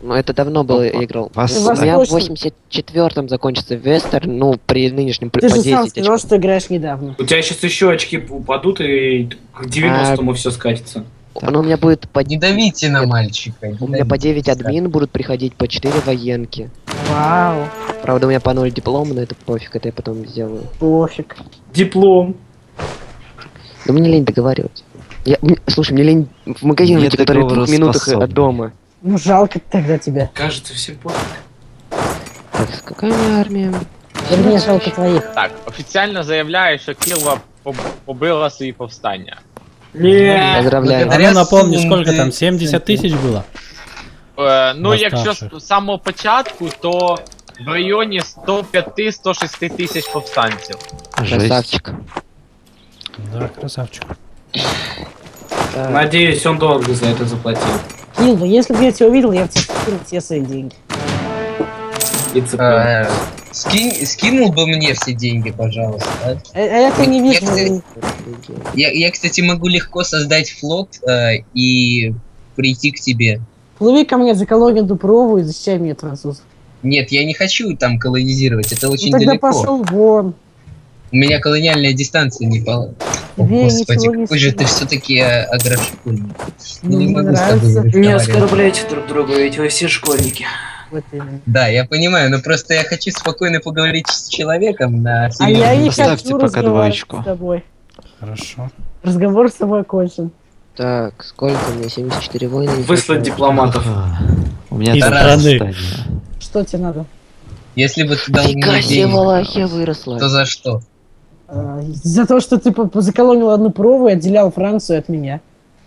[SPEAKER 2] Ну, это давно было, я играл.
[SPEAKER 6] Вас-
[SPEAKER 2] У меня в
[SPEAKER 3] Восточный.
[SPEAKER 2] восемьдесят четвёртом закончится вестерн, ну, при нынешнем по
[SPEAKER 3] Ты же сам
[SPEAKER 2] десять
[SPEAKER 3] сказал,
[SPEAKER 2] очков.
[SPEAKER 3] что играешь недавно.
[SPEAKER 4] У тебя сейчас еще очки упадут, и к девяностому все скатится.
[SPEAKER 2] Ну, у меня будет по...
[SPEAKER 5] Не давите на
[SPEAKER 2] Нет.
[SPEAKER 5] мальчика. не
[SPEAKER 2] У меня по
[SPEAKER 5] давите.
[SPEAKER 2] девять админ будут приходить, по четыре военки.
[SPEAKER 3] Вау,
[SPEAKER 2] Правда, у меня по ноль диплома, но это пофиг, это я потом сделаю.
[SPEAKER 3] пофиг.
[SPEAKER 4] Диплом.
[SPEAKER 2] Но мне лень договаривать. Я, мне- слушай, мне лень в магазин
[SPEAKER 6] Нет
[SPEAKER 2] выйти, который в двух
[SPEAKER 6] договора
[SPEAKER 2] минутах
[SPEAKER 6] способный.
[SPEAKER 2] от дома.
[SPEAKER 3] Ну жалко тогда тебя.
[SPEAKER 4] Кажется, всем пофиг.
[SPEAKER 2] Так, какая у меня армия?
[SPEAKER 3] Вернее, жалко твоих.
[SPEAKER 7] Так, офіційно заявляю, що Кілва поб- побила свої повстання.
[SPEAKER 4] Не.
[SPEAKER 2] Поздравляю.
[SPEAKER 1] А
[SPEAKER 5] Благодаря
[SPEAKER 1] ну напомни,
[SPEAKER 5] сумме-
[SPEAKER 1] сколько там, семьдесят тысяч было?
[SPEAKER 7] Е, ну, якщо з
[SPEAKER 1] Восставших.
[SPEAKER 7] самого початку, то в районі сто п'ять - сто шість тисяч повстанців.
[SPEAKER 6] Жесть.
[SPEAKER 2] Красавчик.
[SPEAKER 1] Да, красавчик.
[SPEAKER 2] Так,
[SPEAKER 4] Надеюсь, он долго за это заплатил.
[SPEAKER 3] Килва, если бы я тебя увидел, я бы тебе скинул все свои деньги.
[SPEAKER 4] И цыпленок.
[SPEAKER 5] Э, скинь- скинул бы мне все деньги, пожалуйста. а?
[SPEAKER 3] А, а я тебя не вижу.
[SPEAKER 5] Если- Я, я, кстати, могу легко создать флот э, и прийти к тебе.
[SPEAKER 3] Плыви ко мне за колонию Дуброву и защищай меня от французов.
[SPEAKER 5] Нет, я не хочу там колонизировать, это очень
[SPEAKER 3] Ну тогда
[SPEAKER 5] далеко.
[SPEAKER 3] пошел вон.
[SPEAKER 5] У меня колониальная дистанция не по... О,
[SPEAKER 3] Тебе
[SPEAKER 5] Господи,
[SPEAKER 3] ничего не
[SPEAKER 5] какой же ты
[SPEAKER 3] скажу.
[SPEAKER 5] все-таки агрошкольник.
[SPEAKER 3] Ну,
[SPEAKER 5] не
[SPEAKER 3] не
[SPEAKER 5] могу с тобой
[SPEAKER 3] нравится.
[SPEAKER 4] Не
[SPEAKER 5] разговаривать.
[SPEAKER 4] оскорбляйте друг друга, ведь вы все школьники.
[SPEAKER 3] Вот именно.
[SPEAKER 5] Да, я понимаю, но просто я хочу спокойно поговорить с человеком на
[SPEAKER 3] А я не
[SPEAKER 6] Поставьте
[SPEAKER 3] хочу
[SPEAKER 6] пока
[SPEAKER 3] разговаривать
[SPEAKER 6] двоечку.
[SPEAKER 3] с тобой.
[SPEAKER 1] Хорошо.
[SPEAKER 3] Разговор с тобой окончен.
[SPEAKER 2] так, сколько у меня? семьдесят четыре воина. не
[SPEAKER 4] Выслать
[SPEAKER 2] хватает.
[SPEAKER 4] дипломатов.
[SPEAKER 6] А, У меня
[SPEAKER 1] Из
[SPEAKER 6] там
[SPEAKER 1] страны.
[SPEAKER 6] восстание.
[SPEAKER 3] Что тебе надо?
[SPEAKER 5] Если бы ты дал
[SPEAKER 2] Фига
[SPEAKER 5] мне
[SPEAKER 2] себе,
[SPEAKER 5] денег,
[SPEAKER 2] Валахия выросла.
[SPEAKER 5] то за что?
[SPEAKER 3] А, за то, что ты по- по- заколонил одну прову и отделял Францию от меня.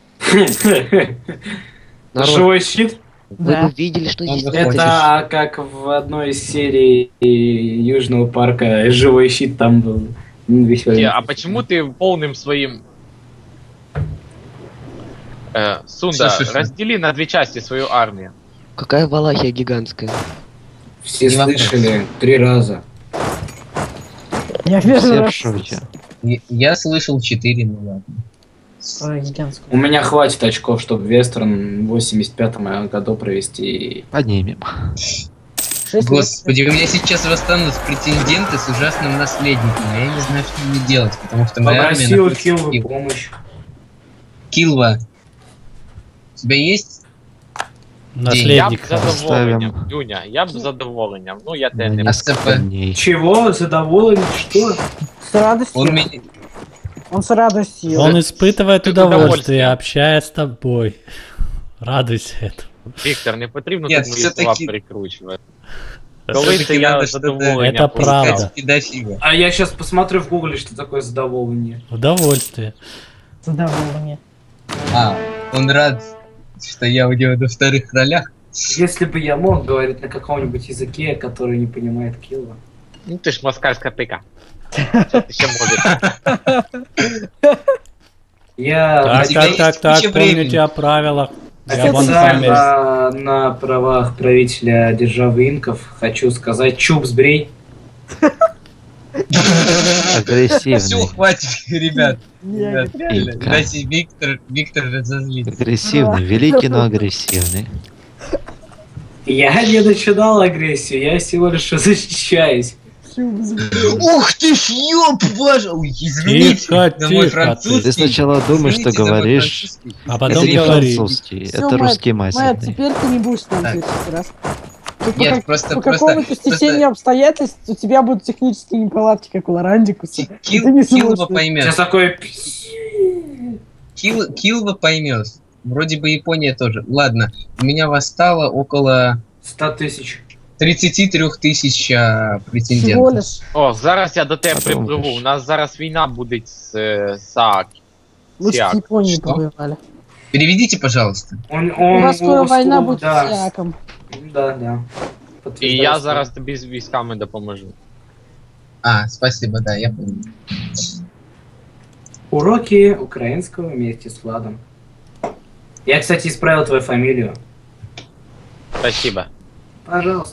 [SPEAKER 2] Народ,
[SPEAKER 4] Живой щит?
[SPEAKER 2] вы
[SPEAKER 3] Да.
[SPEAKER 2] бы видели, что
[SPEAKER 5] Он
[SPEAKER 2] здесь
[SPEAKER 5] выходит.
[SPEAKER 2] творится.
[SPEAKER 4] Это как в одной из серий Южного парка живой щит там был. М, веселый.
[SPEAKER 7] Ті, а почему ты полным своим... Э, Сунда,
[SPEAKER 5] Что, что, что?
[SPEAKER 7] раздели на две части свою армию.
[SPEAKER 2] Какая Валахия гигантская.
[SPEAKER 4] Все
[SPEAKER 5] Не вопрос.
[SPEAKER 4] слышали три раза.
[SPEAKER 3] Я
[SPEAKER 6] Все
[SPEAKER 3] первый
[SPEAKER 6] в
[SPEAKER 3] раз
[SPEAKER 6] шоке.
[SPEAKER 5] Я- Я слышал четыре, ну ладно.
[SPEAKER 3] про гигантскую.
[SPEAKER 4] У меня хватит очков, чтобы вестерн в восемьдесят пятом году провести.
[SPEAKER 6] Поднимем.
[SPEAKER 3] Шесть лет.
[SPEAKER 5] Господи, у меня сейчас восстанут претенденты с ужасным наследником. Я не знаю, что мне делать, потому что моя армия
[SPEAKER 4] Попросил
[SPEAKER 5] находится в
[SPEAKER 4] Килву
[SPEAKER 5] Киеве.
[SPEAKER 4] помощь.
[SPEAKER 5] Килва, у тебя есть?
[SPEAKER 7] Я б
[SPEAKER 1] Наследник.
[SPEAKER 7] з задоволенням,
[SPEAKER 6] Оставим.
[SPEAKER 7] Юня, я б з задоволенням. Ну, я тебе
[SPEAKER 6] На
[SPEAKER 7] не...
[SPEAKER 6] несколько
[SPEAKER 5] АСП.
[SPEAKER 6] дней.
[SPEAKER 4] Чего? Задоволен? Что?
[SPEAKER 3] С радостью.
[SPEAKER 5] Он
[SPEAKER 3] Он,
[SPEAKER 5] меня...
[SPEAKER 3] с радостью.
[SPEAKER 1] Он испытывает
[SPEAKER 7] Ты
[SPEAKER 1] удовольствие,
[SPEAKER 7] удовольствие.
[SPEAKER 1] общаясь с тобой. Радуйся этому.
[SPEAKER 7] Віктор, не потрібно
[SPEAKER 5] Нет,
[SPEAKER 7] тут мої слова
[SPEAKER 5] все-таки-
[SPEAKER 7] перекручувати. Коли
[SPEAKER 5] Всё-таки
[SPEAKER 7] це я
[SPEAKER 5] надо что-то-
[SPEAKER 7] задоволення
[SPEAKER 1] Это
[SPEAKER 7] получав.
[SPEAKER 1] правда.
[SPEAKER 5] Педофила.
[SPEAKER 4] А я сейчас посмотрю в гугле, что такое задоволение.
[SPEAKER 1] Удовольствие.
[SPEAKER 3] Задоволение.
[SPEAKER 5] А, он рад, что я у него на вторых ролях.
[SPEAKER 4] Если бы я мог говорить на каком-нибудь языке, который не понимает Килва.
[SPEAKER 7] Ну ти ж москальська тика. Що ти ще можеш?
[SPEAKER 4] Я
[SPEAKER 1] Так,
[SPEAKER 5] тебя
[SPEAKER 1] так,
[SPEAKER 5] есть
[SPEAKER 1] так, так,
[SPEAKER 5] куча времени.
[SPEAKER 1] помните о правилах. Я
[SPEAKER 3] Официально
[SPEAKER 1] вон
[SPEAKER 4] официально
[SPEAKER 1] камер.
[SPEAKER 4] на правах правителя державы инков хочу сказать чуб сбрей.
[SPEAKER 5] Все,
[SPEAKER 6] Агрессивный.
[SPEAKER 5] хватит, ребят.
[SPEAKER 3] Не,
[SPEAKER 5] Ребят,
[SPEAKER 3] не
[SPEAKER 6] реально.
[SPEAKER 5] Дайте Виктор, Виктор разозлится.
[SPEAKER 6] Агрессивный. Великий, но агрессивный.
[SPEAKER 4] Я не начинал агрессию, я всего лишь защищаюсь.
[SPEAKER 5] Ух ты ж, ёб ваша! Ой, извините
[SPEAKER 1] Тихо,
[SPEAKER 5] за мой
[SPEAKER 1] тихо,
[SPEAKER 5] французский.
[SPEAKER 6] Ты сначала думаешь, что
[SPEAKER 5] Извините за мой
[SPEAKER 6] говоришь,
[SPEAKER 5] французский.
[SPEAKER 1] А
[SPEAKER 6] Это
[SPEAKER 1] потом
[SPEAKER 6] не
[SPEAKER 1] говори.
[SPEAKER 6] французский,
[SPEAKER 3] Всё,
[SPEAKER 6] это
[SPEAKER 3] Мэтт,
[SPEAKER 6] русский
[SPEAKER 3] Мэтт,
[SPEAKER 6] матерный.
[SPEAKER 3] теперь ты не будешь там
[SPEAKER 5] Так.
[SPEAKER 3] следующий раз. Тут по
[SPEAKER 5] Нет,
[SPEAKER 3] как-
[SPEAKER 5] просто,
[SPEAKER 3] по
[SPEAKER 5] просто,
[SPEAKER 3] какому-то стечению обстоятельств у тебя будут технические неполадки, как у Лорандикуса.
[SPEAKER 5] просто
[SPEAKER 3] И ты
[SPEAKER 5] Кил,
[SPEAKER 3] не
[SPEAKER 5] Килва
[SPEAKER 3] сможешь.
[SPEAKER 5] поймет.
[SPEAKER 4] Сейчас такой...
[SPEAKER 5] Кил, Килва поймет. Вроде бы Япония тоже. Ладно, у меня восстало около
[SPEAKER 4] сто тысяч.
[SPEAKER 5] тридцать три тысяч а,
[SPEAKER 3] Всего
[SPEAKER 5] претендентов.
[SPEAKER 3] лишь.
[SPEAKER 7] О, зараз я до тебе
[SPEAKER 6] Потом
[SPEAKER 7] припливу.
[SPEAKER 6] пиш.
[SPEAKER 7] У нас зараз війна буде з е, СААК.
[SPEAKER 3] Лучше
[SPEAKER 7] Сиак.
[SPEAKER 3] с Японией
[SPEAKER 5] Что?
[SPEAKER 3] повоевали.
[SPEAKER 5] Переведите, пожалуйста.
[SPEAKER 4] Он,
[SPEAKER 3] У
[SPEAKER 4] он,
[SPEAKER 3] вас скоро
[SPEAKER 4] он-
[SPEAKER 3] война будет
[SPEAKER 4] да,
[SPEAKER 3] с Сиаком.
[SPEAKER 4] Да, да.
[SPEAKER 7] І
[SPEAKER 4] Подтверждаю,
[SPEAKER 7] я
[SPEAKER 4] что-
[SPEAKER 7] зараз тобі з військами допоможу.
[SPEAKER 5] А, спасибо, да, я понял.
[SPEAKER 4] Уроки украинского вместе с Владом. Я, кстати, исправил твою фамилию.
[SPEAKER 7] Спасибо.
[SPEAKER 4] Пожалуйста.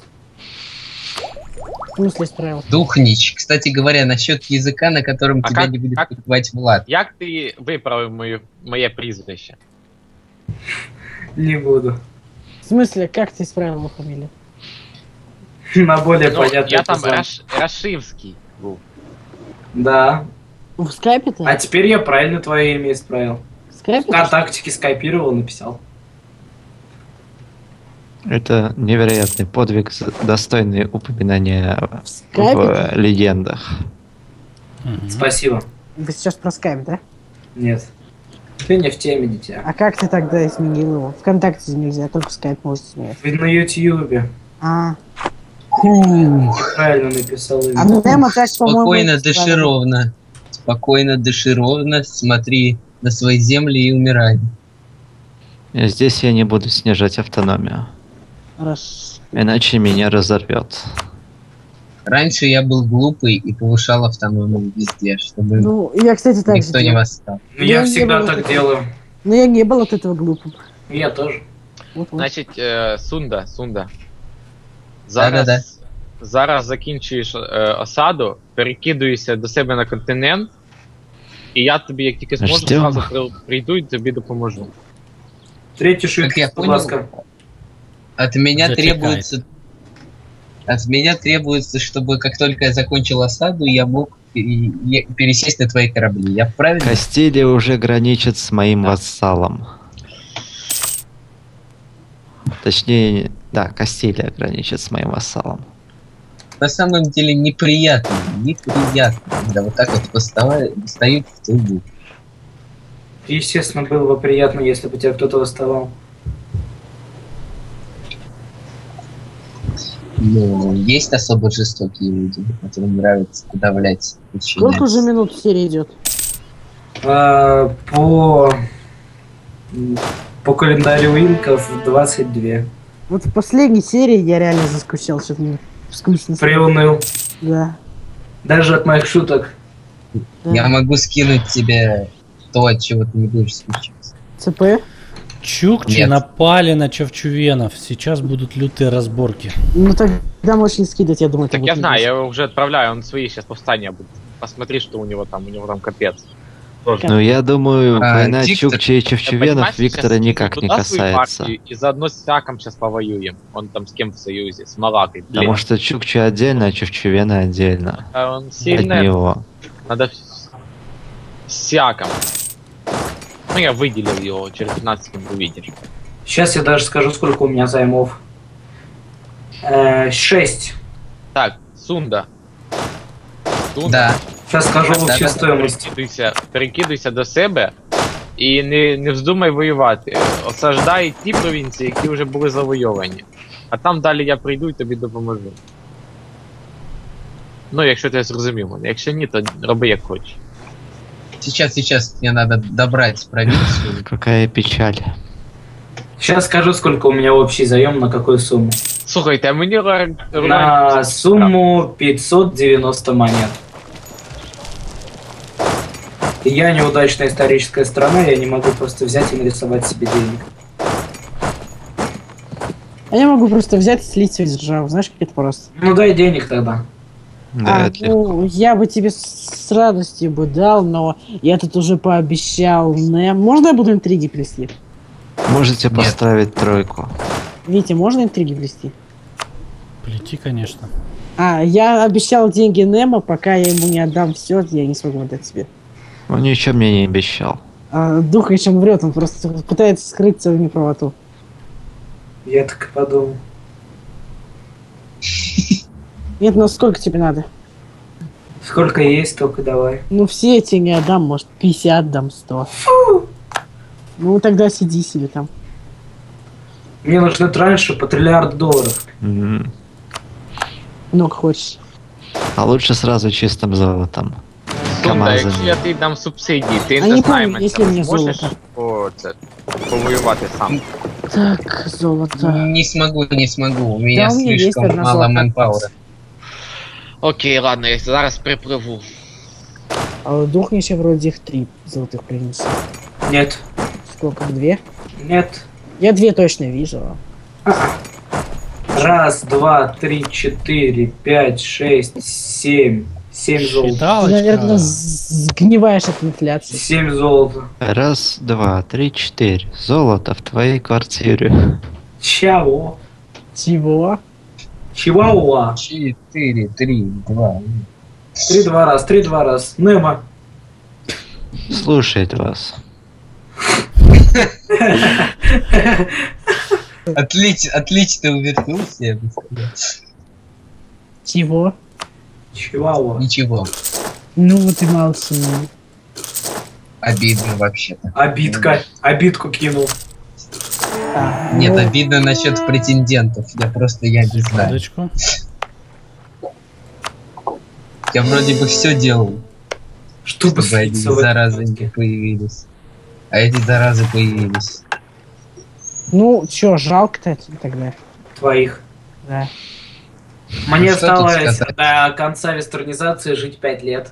[SPEAKER 3] В смысле справил?
[SPEAKER 5] Духнич. Кстати говоря, насчет языка, на котором
[SPEAKER 7] А
[SPEAKER 5] тебя
[SPEAKER 7] как-
[SPEAKER 5] не будет
[SPEAKER 7] как-
[SPEAKER 5] покупать Влад.
[SPEAKER 7] Як ти виправив мою, моє прізвище?
[SPEAKER 4] Не буду.
[SPEAKER 3] В смысле, как ты исправил мою фамилию?
[SPEAKER 4] На более
[SPEAKER 7] Ну,
[SPEAKER 4] понятный
[SPEAKER 7] я там
[SPEAKER 4] название.
[SPEAKER 7] Раш... Рашивский был.
[SPEAKER 4] Да.
[SPEAKER 3] В скайпе-то?
[SPEAKER 4] А теперь я правильно твое имя исправил.
[SPEAKER 3] В скайпе?
[SPEAKER 4] ВКонтактике скайпировал, написал.
[SPEAKER 6] Это невероятный подвиг, с- достойный упоминания
[SPEAKER 3] В скайпе?
[SPEAKER 6] в легендах.
[SPEAKER 1] Мгм.
[SPEAKER 4] Спасибо.
[SPEAKER 3] Вы сейчас про скайп, да?
[SPEAKER 4] Нет. Ты не в теме, дитя.
[SPEAKER 3] А как ты тогда изменил его? Вконтакте нельзя, только скайп может изменять.
[SPEAKER 4] Вы на Ютьюбе.
[SPEAKER 3] А,
[SPEAKER 4] Правильно написал
[SPEAKER 3] а
[SPEAKER 4] имя.
[SPEAKER 3] прямо так, по-моему...
[SPEAKER 5] Спокойно,
[SPEAKER 3] исправил.
[SPEAKER 5] дыши ровно. Спокойно, дыши ровно, смотри на свои земли и умирай.
[SPEAKER 6] Здесь я не буду снижать автономию,
[SPEAKER 3] Хорошо.
[SPEAKER 6] иначе меня разорвет.
[SPEAKER 5] Раньше я был глупый и повышал автономию везде, чтобы
[SPEAKER 3] Ну, я, кстати, так
[SPEAKER 5] никто
[SPEAKER 3] же
[SPEAKER 5] не
[SPEAKER 3] делал.
[SPEAKER 5] восстал.
[SPEAKER 4] Ну, я
[SPEAKER 3] Я не
[SPEAKER 4] всегда
[SPEAKER 3] был
[SPEAKER 4] так
[SPEAKER 3] таким.
[SPEAKER 4] делаю.
[SPEAKER 3] Но я не был от этого глупым.
[SPEAKER 4] Я тоже.
[SPEAKER 3] Вот, вот.
[SPEAKER 7] Значить, е, Сунда, Сунда. Зараз,
[SPEAKER 5] Да-да-да.
[SPEAKER 7] зараз закінчуєш е, осаду, перекидуєшся до себе на континент, і я тобі, як тільки зможу,
[SPEAKER 6] Ждем.
[SPEAKER 7] зразу при- прийду і тобі допоможу.
[SPEAKER 4] Третий
[SPEAKER 5] Как я
[SPEAKER 4] швидкість, будь
[SPEAKER 5] понял,
[SPEAKER 4] ласка.
[SPEAKER 5] от меня
[SPEAKER 1] Затекает.
[SPEAKER 5] требуется... От меня требуется, чтобы как только я закончил осаду, я мог пере- е- пересесть на твои корабли. Я правильно?
[SPEAKER 6] Кастилия уже граничит с моим вассалом. Точнее, да, Кастилия граничит с моим вассалом.
[SPEAKER 5] На самом деле неприятно, неприятно, когда вот так вот восставают, встают в трубу.
[SPEAKER 4] Естественно, было бы приятно, если бы тебя кто-то восставал.
[SPEAKER 5] Ну, есть особо жестокие люди, которым нравится подавлять.
[SPEAKER 3] Сколько уже минут серия идет?
[SPEAKER 4] А, по... По календарю инков двадцать два.
[SPEAKER 3] Вот в последней серии я реально заскучал, что-то мне скучно. стало.
[SPEAKER 4] Приуныл.
[SPEAKER 3] Да.
[SPEAKER 4] Даже от моих шуток.
[SPEAKER 3] да.
[SPEAKER 5] Я могу скинуть тебе то, от чего ты не будешь скучать.
[SPEAKER 3] ЦП?
[SPEAKER 1] Чукчи
[SPEAKER 5] Нет.
[SPEAKER 1] напали на Чавчувенов. Сейчас будут лютые разборки.
[SPEAKER 3] Ну тогда можешь не скидывать, я думаю, это
[SPEAKER 7] Так
[SPEAKER 3] будет
[SPEAKER 7] я знаю,
[SPEAKER 3] интересно.
[SPEAKER 7] я его уже отправляю, он свои сейчас повстания будет. Посмотри, что у него там, у него там капец.
[SPEAKER 6] Ну, я думаю,
[SPEAKER 5] А,
[SPEAKER 6] война
[SPEAKER 5] Диктор-
[SPEAKER 6] Чукчи и Чавчувенов
[SPEAKER 7] Понимаешь,
[SPEAKER 6] Виктора
[SPEAKER 7] сейчас
[SPEAKER 6] никак не
[SPEAKER 7] туда свою
[SPEAKER 6] касается.
[SPEAKER 7] партию И заодно с Сяком сейчас повоюем. Он там с кем в союзе? С Малакой. Блин,
[SPEAKER 6] Потому что Чукчи отдельно, а Чавчувены отдельно.
[SPEAKER 7] а он
[SPEAKER 6] От
[SPEAKER 7] сильный.
[SPEAKER 6] него.
[SPEAKER 7] Надо с с Сяком. Ну, я выделил его, через пятнадцать секунд увидишь.
[SPEAKER 4] Сейчас я даже скажу, сколько у меня займов. Э, шесть.
[SPEAKER 7] Так, Сунда. Сунда.
[SPEAKER 5] Да.
[SPEAKER 4] Сейчас скажу
[SPEAKER 5] Да,
[SPEAKER 4] общую
[SPEAKER 5] да, да.
[SPEAKER 4] стоимость.
[SPEAKER 7] Перекидуйся, перекидуйся до себе і не, не вздумай воювати. Осаждай ті провінції, які вже були завойовані. А там далі я прийду і тобі допоможу. Ну, якщо ти зрозумів мене. Якщо ні, то роби як хочеш.
[SPEAKER 5] Сейчас, сейчас мне надо добрать провинцию.
[SPEAKER 6] Какая печаль.
[SPEAKER 4] Сейчас скажу, сколько у меня общий заем, на какую сумму.
[SPEAKER 7] Слухайте, а мені ра-
[SPEAKER 4] На сумму пятьсот девяносто монет. Я неудачная историческая страна, я не могу просто взять и нарисовать себе денег.
[SPEAKER 3] А я могу просто взять и слить весь державу, знаешь, как это просто.
[SPEAKER 4] Ну дай денег тогда.
[SPEAKER 6] Да,
[SPEAKER 3] А,
[SPEAKER 6] это легко.
[SPEAKER 3] ну, я бы тебе с с радостью бы дал, но я тут уже пообещал Нэм. Можно я буду интриги плести?
[SPEAKER 6] Можете поставить тройку.
[SPEAKER 3] Витя, можно интриги плести?
[SPEAKER 1] Плети, конечно.
[SPEAKER 3] А, я обещал деньги Немо, пока я ему не отдам все, я не смогу отдать тебе.
[SPEAKER 6] Он ничего мне не обещал.
[SPEAKER 3] А, Дух еще врет, он просто пытается скрыть свою неправоту.
[SPEAKER 4] Я так и подумал.
[SPEAKER 3] Нет, ну сколько тебе надо?
[SPEAKER 4] Сколько есть, только давай.
[SPEAKER 3] Ну все эти не отдам, может пятьдесят дам, сто. Ну тогда сиди себе там.
[SPEAKER 4] Мне нужны транши по триллиард долларов.
[SPEAKER 6] М.
[SPEAKER 3] Много хочешь.
[SPEAKER 6] А лучше сразу чистым золотом.
[SPEAKER 7] Сунда, якщо я
[SPEAKER 6] КамАЗами.
[SPEAKER 7] тобі дам субсидії, ти
[SPEAKER 3] А
[SPEAKER 7] не
[SPEAKER 3] не
[SPEAKER 7] знаєш,
[SPEAKER 3] помню, якщо мені
[SPEAKER 7] зможеш
[SPEAKER 3] золото.
[SPEAKER 7] по, це, повоювати сам.
[SPEAKER 3] Так, золото.
[SPEAKER 5] Не смогу, не смогу. У меня
[SPEAKER 3] у меня есть
[SPEAKER 5] слишком
[SPEAKER 3] одна
[SPEAKER 5] мало
[SPEAKER 3] золотая
[SPEAKER 5] манпауэра.
[SPEAKER 7] Окей, ладно, я зараз припливу.
[SPEAKER 3] А у Дух еще вроде их три золотых принес.
[SPEAKER 4] Нет.
[SPEAKER 3] Сколько? Две?
[SPEAKER 4] Нет.
[SPEAKER 3] Я две точно вижу.
[SPEAKER 4] Раз, два, три, четыре, пять, шесть, семь. Семь золота.
[SPEAKER 3] Ты,
[SPEAKER 1] Считалочка.
[SPEAKER 3] наверное, сгниваешь от инфляции.
[SPEAKER 4] Семь золота.
[SPEAKER 6] Раз, два, три, четыре. Золото в твоей квартире.
[SPEAKER 4] Чао.
[SPEAKER 3] Чего?
[SPEAKER 4] Чиуауа.
[SPEAKER 5] Четыре, три, два.
[SPEAKER 4] Три два раз, три два раз. Немо.
[SPEAKER 6] Слушает вас.
[SPEAKER 5] Отлично, отлично увернулся, я бы сказал.
[SPEAKER 3] Чего?
[SPEAKER 4] Чиуауа.
[SPEAKER 5] Ничего.
[SPEAKER 3] Ну ты молчи.
[SPEAKER 5] Обидно вообще-то.
[SPEAKER 4] Обидка. Обидку кинул.
[SPEAKER 3] А,
[SPEAKER 5] Нет,
[SPEAKER 3] ну,
[SPEAKER 5] обидно насчет претендентов. Я просто, я не знаю.
[SPEAKER 1] Секундочку.
[SPEAKER 5] Я вроде бы все делал,
[SPEAKER 4] Чтобы
[SPEAKER 5] чтобы эти
[SPEAKER 4] слиться в
[SPEAKER 5] заразы
[SPEAKER 4] этом
[SPEAKER 5] не
[SPEAKER 4] месте.
[SPEAKER 5] появились. А эти заразы появились.
[SPEAKER 3] ну чё, жалко-то тогда.
[SPEAKER 4] Твоих.
[SPEAKER 3] Да.
[SPEAKER 4] Мне
[SPEAKER 5] Ну, что тут
[SPEAKER 4] осталось
[SPEAKER 5] сказать?
[SPEAKER 4] до конца вестернизации жить пять лет.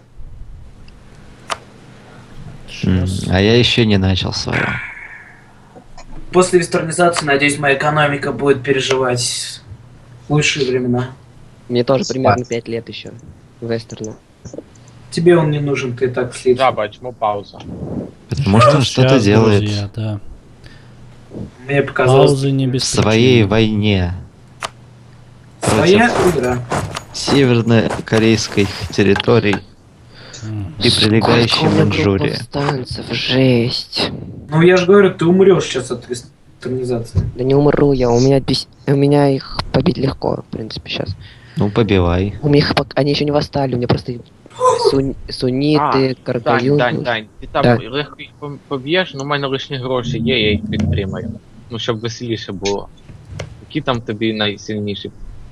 [SPEAKER 6] М,
[SPEAKER 1] Щас.
[SPEAKER 6] А я еще не начал свое.
[SPEAKER 4] После вестернизации, надеюсь, моя экономика будет переживать лучшие времена.
[SPEAKER 2] Мне тоже
[SPEAKER 5] Спать.
[SPEAKER 2] примерно пять лет еще. Вестерна.
[SPEAKER 4] Тебе он не нужен, ты и так слился.
[SPEAKER 7] Жаба, чому пауза?
[SPEAKER 6] Потому что он что-то
[SPEAKER 1] Щас,
[SPEAKER 6] делает
[SPEAKER 1] друзья, да.
[SPEAKER 4] Мне показалось,
[SPEAKER 1] Паузы не
[SPEAKER 6] в
[SPEAKER 1] без
[SPEAKER 6] своей
[SPEAKER 1] причины.
[SPEAKER 6] войне
[SPEAKER 4] своя игра.
[SPEAKER 6] северно-корейских территорий
[SPEAKER 1] М.
[SPEAKER 6] и прилегающей
[SPEAKER 2] Сколько у меня групп
[SPEAKER 6] Манчжурии.
[SPEAKER 2] повстанцев, жесть.
[SPEAKER 4] Ну я же говорю, ты умрешь сейчас от вестернизации.
[SPEAKER 2] Да не умру я, у меня, бес- у меня их побить легко, в принципе, сейчас.
[SPEAKER 6] Ну, побивай.
[SPEAKER 2] У них пок- они еще не восстали, у меня просто сун- сунниты,
[SPEAKER 7] А, Дань,
[SPEAKER 2] каркаюны.
[SPEAKER 7] Дань, Дань, ти там
[SPEAKER 2] Да.
[SPEAKER 7] легко їх пом- поб'єш, ну в мене лишні гроші є, я їх підтримаю. Ну, щоб веселіше було. Які там тобі найсильніші?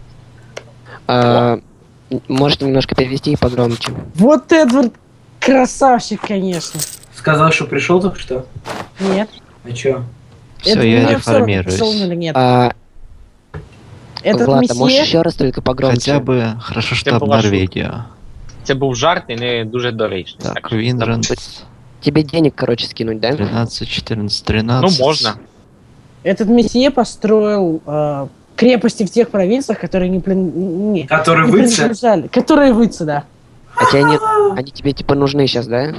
[SPEAKER 2] А, м- можете немножко перевести и погромче.
[SPEAKER 3] Вот Эдвард красавчик, конечно.
[SPEAKER 4] Сказал, что пришел только что?
[SPEAKER 3] Нет.
[SPEAKER 4] А чё?
[SPEAKER 6] Все,
[SPEAKER 3] Это
[SPEAKER 6] я
[SPEAKER 3] мне всё равно, пришел он
[SPEAKER 6] реформируюсь.
[SPEAKER 3] или нет.
[SPEAKER 2] А,
[SPEAKER 3] Этот
[SPEAKER 2] Влад, а можешь
[SPEAKER 3] месье...
[SPEAKER 2] еще раз только погромче?
[SPEAKER 6] Хотя бы хорошо, что
[SPEAKER 7] Ты
[SPEAKER 6] об
[SPEAKER 7] была шутка.
[SPEAKER 6] Норвегию.
[SPEAKER 7] Це був жарт і не дуже доречний.
[SPEAKER 6] Так,
[SPEAKER 7] що-
[SPEAKER 6] Винранд
[SPEAKER 2] Тебе денег, короче, скинуть, да?
[SPEAKER 6] тринадцать, четырнадцать,
[SPEAKER 7] Ну,
[SPEAKER 6] тринадцать.
[SPEAKER 7] можна.
[SPEAKER 3] Этот месье построил э, крепости в тех провинциях, которые не, плен... не,
[SPEAKER 4] Который
[SPEAKER 3] не
[SPEAKER 4] выйдет?
[SPEAKER 3] принадлежали. Которые выйдут, да.
[SPEAKER 2] Хотя они, они тебе типа нужны сейчас, да?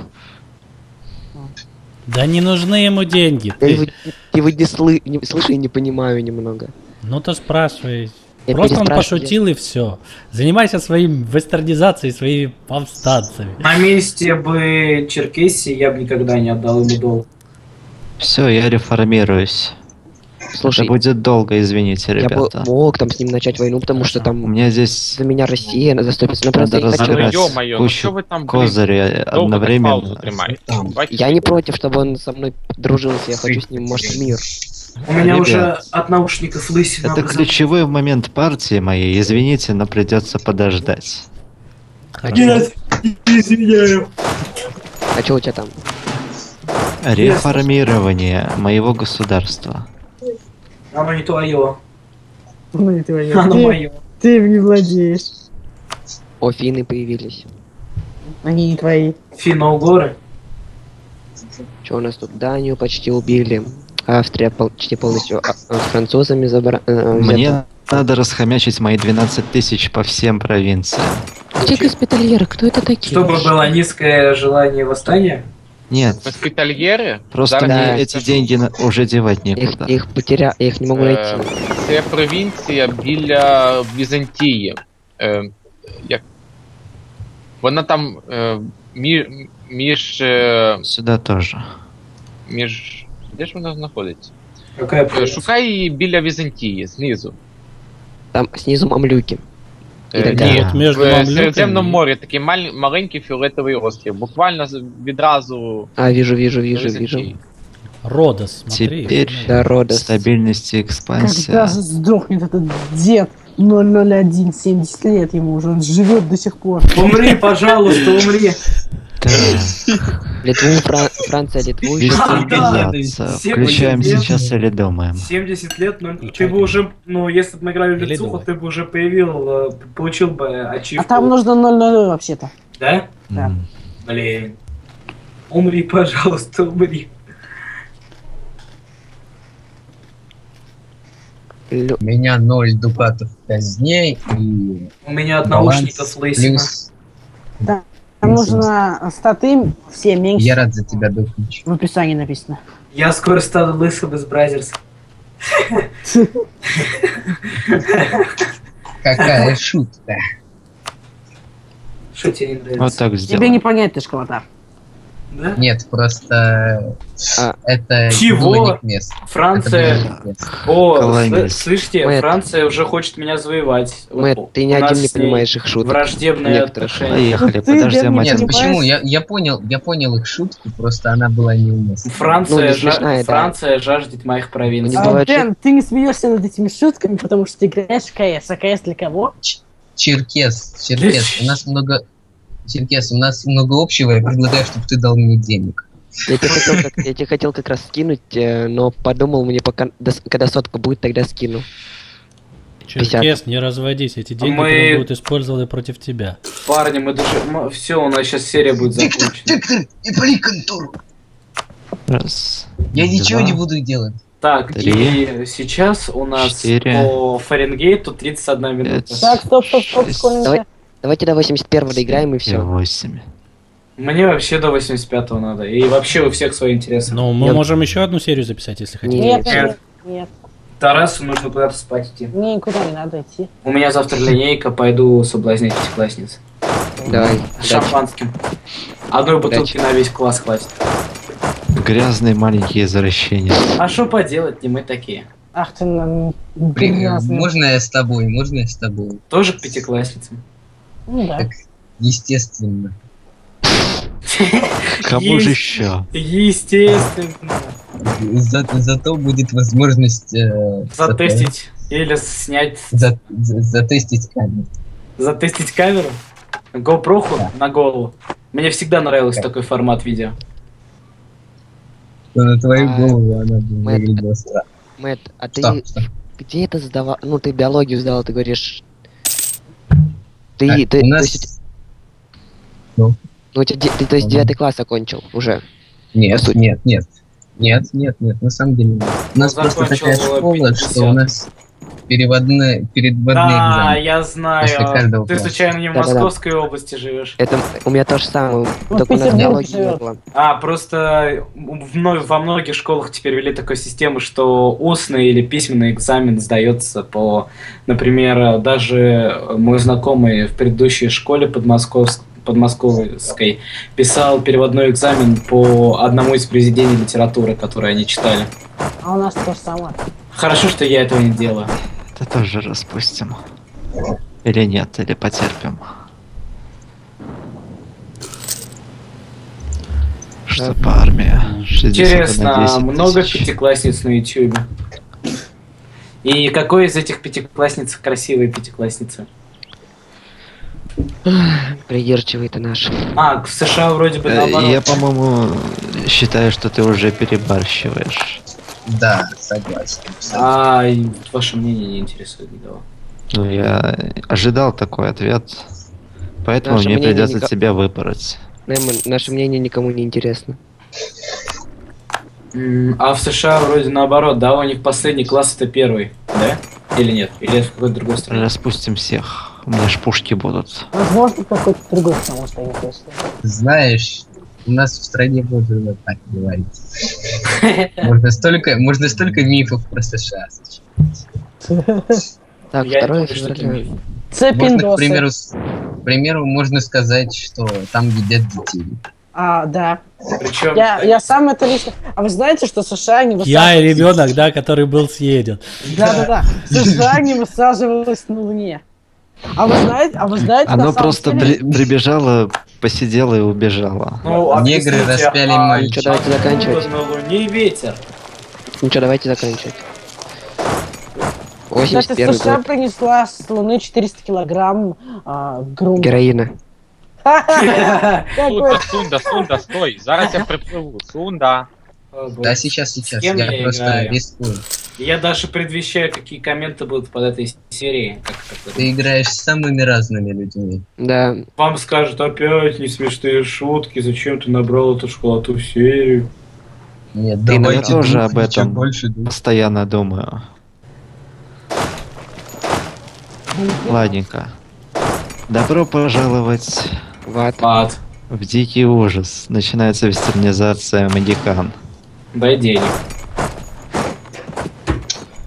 [SPEAKER 1] Да не нужны ему деньги.
[SPEAKER 2] Я
[SPEAKER 1] Ты,
[SPEAKER 2] его, ты его не, слы... не слышу и не понимаю немного.
[SPEAKER 1] ну то спрашивай.
[SPEAKER 2] Я
[SPEAKER 1] Просто он
[SPEAKER 2] переспрашиваю.
[SPEAKER 1] пошутил и все. Занимайся своим вестернизацией, своими повстанцами.
[SPEAKER 4] На месте бы Черкесии я бы никогда не отдал ему долг.
[SPEAKER 6] Все, я реформируюсь.
[SPEAKER 2] Слушай,
[SPEAKER 6] Это будет долго, извините,
[SPEAKER 2] я бы
[SPEAKER 6] ребята.
[SPEAKER 2] мог там с ним начать войну, потому что
[SPEAKER 6] У
[SPEAKER 2] там
[SPEAKER 6] меня здесь
[SPEAKER 2] за меня Россия она заступится. Но просто
[SPEAKER 6] надо
[SPEAKER 2] я, не хочу-
[SPEAKER 7] Ну,
[SPEAKER 6] разбирать
[SPEAKER 7] ё-моё, ну
[SPEAKER 6] кучу
[SPEAKER 7] що ви там, блін,
[SPEAKER 6] козырей
[SPEAKER 7] довго так паузу
[SPEAKER 6] одновременно.
[SPEAKER 7] тримаєте?
[SPEAKER 5] Там.
[SPEAKER 7] Давайте
[SPEAKER 2] я не против, чтобы он со мной дружился. Я хочу с ним, может, мир.
[SPEAKER 4] У меня
[SPEAKER 6] Ребят,
[SPEAKER 4] уже от наушников лысина.
[SPEAKER 6] Это
[SPEAKER 4] образовалась.
[SPEAKER 6] ключевой момент партии моей, извините, но придется подождать.
[SPEAKER 4] Нет, извиняю.
[SPEAKER 2] А что у тебя там?
[SPEAKER 6] Реформирование моего государства.
[SPEAKER 4] Оно не твое.
[SPEAKER 3] Ну, не твоё.
[SPEAKER 4] Оно
[SPEAKER 3] Ты,
[SPEAKER 4] мое.
[SPEAKER 3] ты им не владеешь.
[SPEAKER 2] О, финны появились.
[SPEAKER 3] Они не твои.
[SPEAKER 4] Финно-угоры.
[SPEAKER 2] Что у нас тут? Данию почти убили. Австрия пол- почти полностью а, а, с французами забрала.
[SPEAKER 6] Мне надо расхомячить мои двенадцать тысяч по всем провинциям.
[SPEAKER 2] Где госпитальеры? Кто это такие?
[SPEAKER 4] Чтобы было низкое желание восстания.
[SPEAKER 6] Нет,
[SPEAKER 7] Госпітальєри?
[SPEAKER 6] просто
[SPEAKER 7] Зараз
[SPEAKER 2] Да.
[SPEAKER 6] мне
[SPEAKER 7] я
[SPEAKER 6] эти
[SPEAKER 7] скажу.
[SPEAKER 6] деньги на- уже девать
[SPEAKER 2] Я их,
[SPEAKER 6] некуда.
[SPEAKER 2] я их потерял, я их не могу
[SPEAKER 7] Е,
[SPEAKER 2] найти.
[SPEAKER 7] Це провінція біля Візантії. Е, як... Вона там е, між, між, е,
[SPEAKER 6] Сюда тоже.
[SPEAKER 7] між... Де ж вона знаходиться?
[SPEAKER 4] Какая
[SPEAKER 7] Е,
[SPEAKER 4] провинция?
[SPEAKER 7] Шукай її біля Візантії, знизу.
[SPEAKER 2] Там снизу мамлюки. І
[SPEAKER 7] Е,
[SPEAKER 2] так
[SPEAKER 7] ні,
[SPEAKER 2] далі.
[SPEAKER 1] От між
[SPEAKER 7] в
[SPEAKER 1] Мамлюками
[SPEAKER 7] Середземному
[SPEAKER 1] і-
[SPEAKER 7] морі такий маль- маленький фіолетовий острів. Буквально з- відразу
[SPEAKER 2] А, вижу, вижу,
[SPEAKER 7] до
[SPEAKER 2] вижу,
[SPEAKER 7] Візантії.
[SPEAKER 2] вижу.
[SPEAKER 1] Родос, смотри.
[SPEAKER 6] Теперь
[SPEAKER 2] Да, Родос.
[SPEAKER 6] стабильность и экспансия.
[SPEAKER 3] Когда же сдохнет этот дед ноль ноль один, семьдесят лет ему уже, он живет до сих пор.
[SPEAKER 4] Умри, пожалуйста, умри.
[SPEAKER 6] Так,
[SPEAKER 2] Литву, Фран- Франция, Литву. еще.
[SPEAKER 6] вестернизация.
[SPEAKER 4] Семь
[SPEAKER 6] Включаем
[SPEAKER 4] лет.
[SPEAKER 6] сейчас или думаем?
[SPEAKER 4] семьдесят лет, ну ты бы уже, ну если бы мы играли в
[SPEAKER 1] Или
[SPEAKER 4] лицуху,
[SPEAKER 1] думай.
[SPEAKER 4] ты бы уже появил, э, получил бы ачивку.
[SPEAKER 3] А там нужно ноль ноль вообще-то.
[SPEAKER 4] Да?
[SPEAKER 3] Да.
[SPEAKER 6] М.
[SPEAKER 4] Блин. Умри, пожалуйста, умри.
[SPEAKER 2] Лю-
[SPEAKER 5] У меня ноль дукатов казней и
[SPEAKER 4] У меня от
[SPEAKER 5] баланс
[SPEAKER 4] наушников лысина.
[SPEAKER 5] плюс.
[SPEAKER 3] Там
[SPEAKER 5] плюс
[SPEAKER 3] нужно статы все меньше.
[SPEAKER 5] Я рад за тебя, Духнич.
[SPEAKER 3] В описании написано.
[SPEAKER 4] Я скоро стану лысым из Бразерс.
[SPEAKER 5] Какая шутка.
[SPEAKER 4] Что тебе не нравится?
[SPEAKER 6] Вот так
[SPEAKER 3] Тебе
[SPEAKER 6] сделаем.
[SPEAKER 3] не понять, ты школота.
[SPEAKER 4] Да?
[SPEAKER 5] Нет, просто
[SPEAKER 2] А.
[SPEAKER 5] это
[SPEAKER 4] Чего?
[SPEAKER 5] было не к месту. Это
[SPEAKER 4] Франция...
[SPEAKER 5] было не к месту.
[SPEAKER 4] О,
[SPEAKER 6] Колонист.
[SPEAKER 4] сл- слышите,
[SPEAKER 2] Мэтт.
[SPEAKER 4] Франция уже хочет меня завоевать.
[SPEAKER 2] Мэтт,
[SPEAKER 4] У-
[SPEAKER 2] ты ни
[SPEAKER 4] у нас
[SPEAKER 2] один не
[SPEAKER 4] с ней
[SPEAKER 2] понимаешь их шуток.
[SPEAKER 4] Враждебные
[SPEAKER 2] Некоторых.
[SPEAKER 4] отношения.
[SPEAKER 6] Поехали,
[SPEAKER 3] Ну ты,
[SPEAKER 6] подожди,
[SPEAKER 3] Дэн,
[SPEAKER 6] мать.
[SPEAKER 5] Нет,
[SPEAKER 3] понимаешь?
[SPEAKER 5] почему? Я, я понял, я понял их шутку, просто она была неуместна.
[SPEAKER 4] Франция,
[SPEAKER 2] Ну, не
[SPEAKER 4] жа-
[SPEAKER 2] смешная, да.
[SPEAKER 4] Франция жаждет моих провинций.
[SPEAKER 2] Не
[SPEAKER 3] А,
[SPEAKER 2] бывает
[SPEAKER 3] Дэн, ты не смеешься над этими шутками, потому что ты играешь в КС. А КС для кого?
[SPEAKER 5] Черкес, Черкес, у нас много... Черкес, у нас много общего, я предлагаю, чтобы ты дал мне денег.
[SPEAKER 2] Я тебе хотел, как, я тебе хотел как раз скинуть, э, но подумал, мне пока, дос- когда сотка будет, тогда скину.
[SPEAKER 1] Черкес, не разводись, эти деньги
[SPEAKER 4] Мы-
[SPEAKER 1] потом будут использованы против тебя.
[SPEAKER 4] Парни, мы даже... Все, у нас сейчас серия будет закончена.
[SPEAKER 5] Виктор, и пали контору.
[SPEAKER 6] Раз,
[SPEAKER 5] Я ничего
[SPEAKER 6] два,
[SPEAKER 5] не буду делать.
[SPEAKER 4] Так,
[SPEAKER 6] Три,
[SPEAKER 4] и сейчас у нас
[SPEAKER 6] четыре,
[SPEAKER 4] по Фаренгейту тридцать одна минута.
[SPEAKER 6] пять,
[SPEAKER 3] Так, стоп, стоп, стоп,
[SPEAKER 6] шесть,
[SPEAKER 3] школьники.
[SPEAKER 2] Давай. Давайте до восемьдесят первого доиграем и
[SPEAKER 6] и
[SPEAKER 2] все.
[SPEAKER 6] восемь.
[SPEAKER 4] Мне вообще до восемьдесят пятого надо. И вообще у всех свои интересы.
[SPEAKER 1] Ну, мы
[SPEAKER 2] Я-
[SPEAKER 1] можем еще одну серию записать, если хотите.
[SPEAKER 3] Нет,
[SPEAKER 2] Нет.
[SPEAKER 3] нет, нет,
[SPEAKER 4] Тарасу нужно куда-то спать идти.
[SPEAKER 3] мне никуда не надо идти.
[SPEAKER 4] У меня завтра линейка, пойду соблазнять пятиклассниц.
[SPEAKER 2] Давай.
[SPEAKER 4] С
[SPEAKER 2] удачи.
[SPEAKER 4] шампанским. Одной бутылки
[SPEAKER 2] Удачи.
[SPEAKER 4] на весь класс хватит.
[SPEAKER 6] Грязные маленькие извращения.
[SPEAKER 4] А что поделать, не мы такие.
[SPEAKER 3] Ах ты нам
[SPEAKER 5] При-
[SPEAKER 3] грязный.
[SPEAKER 5] Можно я с тобой? Можно я с тобой?
[SPEAKER 4] Тоже к пятиклассницам.
[SPEAKER 3] Ну да.
[SPEAKER 5] Так. Естественно.
[SPEAKER 6] Кому же
[SPEAKER 4] Есть.
[SPEAKER 6] еще?
[SPEAKER 4] Естественно.
[SPEAKER 5] За- зато будет возможность э,
[SPEAKER 4] Затестить или снять,
[SPEAKER 5] за- за- затестить камеру.
[SPEAKER 4] затестить камеру. GoPro на голову. Мне всегда нравился такой формат видео.
[SPEAKER 5] Но на твою
[SPEAKER 2] А,
[SPEAKER 5] голову она бы
[SPEAKER 2] Мэтт.
[SPEAKER 5] выглядела странно.
[SPEAKER 2] Мэтт, а ты
[SPEAKER 5] Стоп, стоп.
[SPEAKER 2] где это сдавал? Ну, ты биологию сдал, ты говоришь... Ты,
[SPEAKER 5] Так,
[SPEAKER 2] ты,
[SPEAKER 5] у
[SPEAKER 2] то
[SPEAKER 5] нас...
[SPEAKER 2] есть, ну, у тебя, де- ты, то есть
[SPEAKER 5] Ага.
[SPEAKER 2] девятый класс окончил уже.
[SPEAKER 5] Нет,
[SPEAKER 2] по сути.
[SPEAKER 5] нет, нет. Нет, нет, нет, на самом деле нет. У нас
[SPEAKER 4] Ну,
[SPEAKER 5] просто
[SPEAKER 4] закончил
[SPEAKER 5] такая
[SPEAKER 4] было
[SPEAKER 5] школа,
[SPEAKER 4] пятьдесят.
[SPEAKER 5] что у нас переводные, переводные
[SPEAKER 4] Да,
[SPEAKER 5] экзамены.
[SPEAKER 4] я
[SPEAKER 5] После
[SPEAKER 4] знаю.
[SPEAKER 5] каждого
[SPEAKER 4] Ты
[SPEAKER 5] класса.
[SPEAKER 4] случайно не в
[SPEAKER 2] Да-да-да.
[SPEAKER 4] Московской области живешь?
[SPEAKER 2] Это у меня то же самое,
[SPEAKER 3] Ну,
[SPEAKER 2] только у нас
[SPEAKER 3] Петербург
[SPEAKER 2] биологии не
[SPEAKER 3] живет.
[SPEAKER 2] было.
[SPEAKER 4] А, просто в мно- во многих школах теперь ввели такую систему, что устный или письменный экзамен сдается по, например, даже мой знакомый в предыдущей школе подмосковской, подмосковской писал переводной экзамен по одному из произведений литературы, которые они читали.
[SPEAKER 3] А у нас то же самое.
[SPEAKER 4] Хорошо, что я этого не делаю.
[SPEAKER 6] Это тоже распустим. Или нет, или потерпим. Что по армии? шестьдесят на
[SPEAKER 4] Интересно,
[SPEAKER 6] десять
[SPEAKER 4] много
[SPEAKER 6] тысяч.
[SPEAKER 4] пятиклассниц на ютубе? И какой из этих пятиклассниц красивая пятиклассница?
[SPEAKER 2] Придирчивый ты наш.
[SPEAKER 4] А, в США вроде бы
[SPEAKER 6] Э,
[SPEAKER 4] наоборот.
[SPEAKER 6] Я, по-моему, считаю, что ты уже перебарщиваешь.
[SPEAKER 5] Да, согласен. абсолютно.
[SPEAKER 4] А, и ваше мнение не интересует никого.
[SPEAKER 6] Ну, я ожидал такой ответ. Поэтому
[SPEAKER 2] Наше
[SPEAKER 6] мне
[SPEAKER 2] мнение
[SPEAKER 6] придется
[SPEAKER 2] никак-
[SPEAKER 6] тебя выпороть.
[SPEAKER 2] Нам- Наше мнение никому не интересно.
[SPEAKER 4] М, А в США вроде наоборот, да, у них последний класс это первый, да? Или нет? Или это в какой-то другой стране?
[SPEAKER 6] Распустим всех. У меня ж пушки будут.
[SPEAKER 3] Возможно, какой-то другой, потому что я не точно.
[SPEAKER 5] Знаешь, у нас в стране можно так говорить. Можно столько, можно столько мифов про США.
[SPEAKER 2] Так,
[SPEAKER 4] Я не
[SPEAKER 2] второе
[SPEAKER 4] помню, что
[SPEAKER 2] февраля.
[SPEAKER 4] такое.
[SPEAKER 5] Можно, к
[SPEAKER 3] Цепиндосы.
[SPEAKER 5] примеру, с- к примеру, можно сказать, что там едят детей.
[SPEAKER 3] А, да.
[SPEAKER 4] Причем
[SPEAKER 3] Я, я сам это лично... А вы знаете, что США не
[SPEAKER 1] Я
[SPEAKER 3] высаживались...
[SPEAKER 1] и ребенок, да, который был съеден.
[SPEAKER 3] Да-да-да. США не высаживалась на Луне. А вы знаете, а вы знаете, на
[SPEAKER 6] Оно
[SPEAKER 3] самом
[SPEAKER 6] просто
[SPEAKER 3] деле-
[SPEAKER 6] при- прибежало, посидело и убежало.
[SPEAKER 4] Ну,
[SPEAKER 5] Негры
[SPEAKER 4] объясните,
[SPEAKER 5] распяли
[SPEAKER 4] а
[SPEAKER 5] мальчика.
[SPEAKER 2] Ничего, давайте
[SPEAKER 4] откуда
[SPEAKER 2] заканчивать.
[SPEAKER 4] на Луне ветер.
[SPEAKER 2] Ну что, давайте заканчивать.
[SPEAKER 3] Кстати,
[SPEAKER 2] восемьдесят первый
[SPEAKER 3] США
[SPEAKER 2] год.
[SPEAKER 3] принесла с Луны четыреста килограмм а, грунта.
[SPEAKER 2] Героина.
[SPEAKER 7] Сунда,
[SPEAKER 3] Какой-
[SPEAKER 7] Сунда, Сунда, стой. Зараз я припливу. Сунда.
[SPEAKER 4] О, боже.
[SPEAKER 5] Да, сейчас, сейчас.
[SPEAKER 4] С кем
[SPEAKER 5] Я
[SPEAKER 4] я
[SPEAKER 5] просто
[SPEAKER 4] играю?
[SPEAKER 5] рискую.
[SPEAKER 4] Я даже предвещаю, какие комменты будут под этой серией. Как, как-
[SPEAKER 5] Ты играешь с самыми разными людьми.
[SPEAKER 2] Да.
[SPEAKER 4] Вам скажут опять не смешные шутки, зачем ты набрал эту школоту серию?
[SPEAKER 5] Нет,
[SPEAKER 2] Ты,
[SPEAKER 5] давайте
[SPEAKER 6] наверное, тоже
[SPEAKER 5] двух
[SPEAKER 6] об
[SPEAKER 5] и чуть
[SPEAKER 6] этом.
[SPEAKER 5] больше двух.
[SPEAKER 6] Постоянно думаю. Ладненько. Добро пожаловать
[SPEAKER 2] Ват.
[SPEAKER 4] Ад,
[SPEAKER 6] в дикий ужас. Начинается вестернизация Магикан.
[SPEAKER 4] дай денег.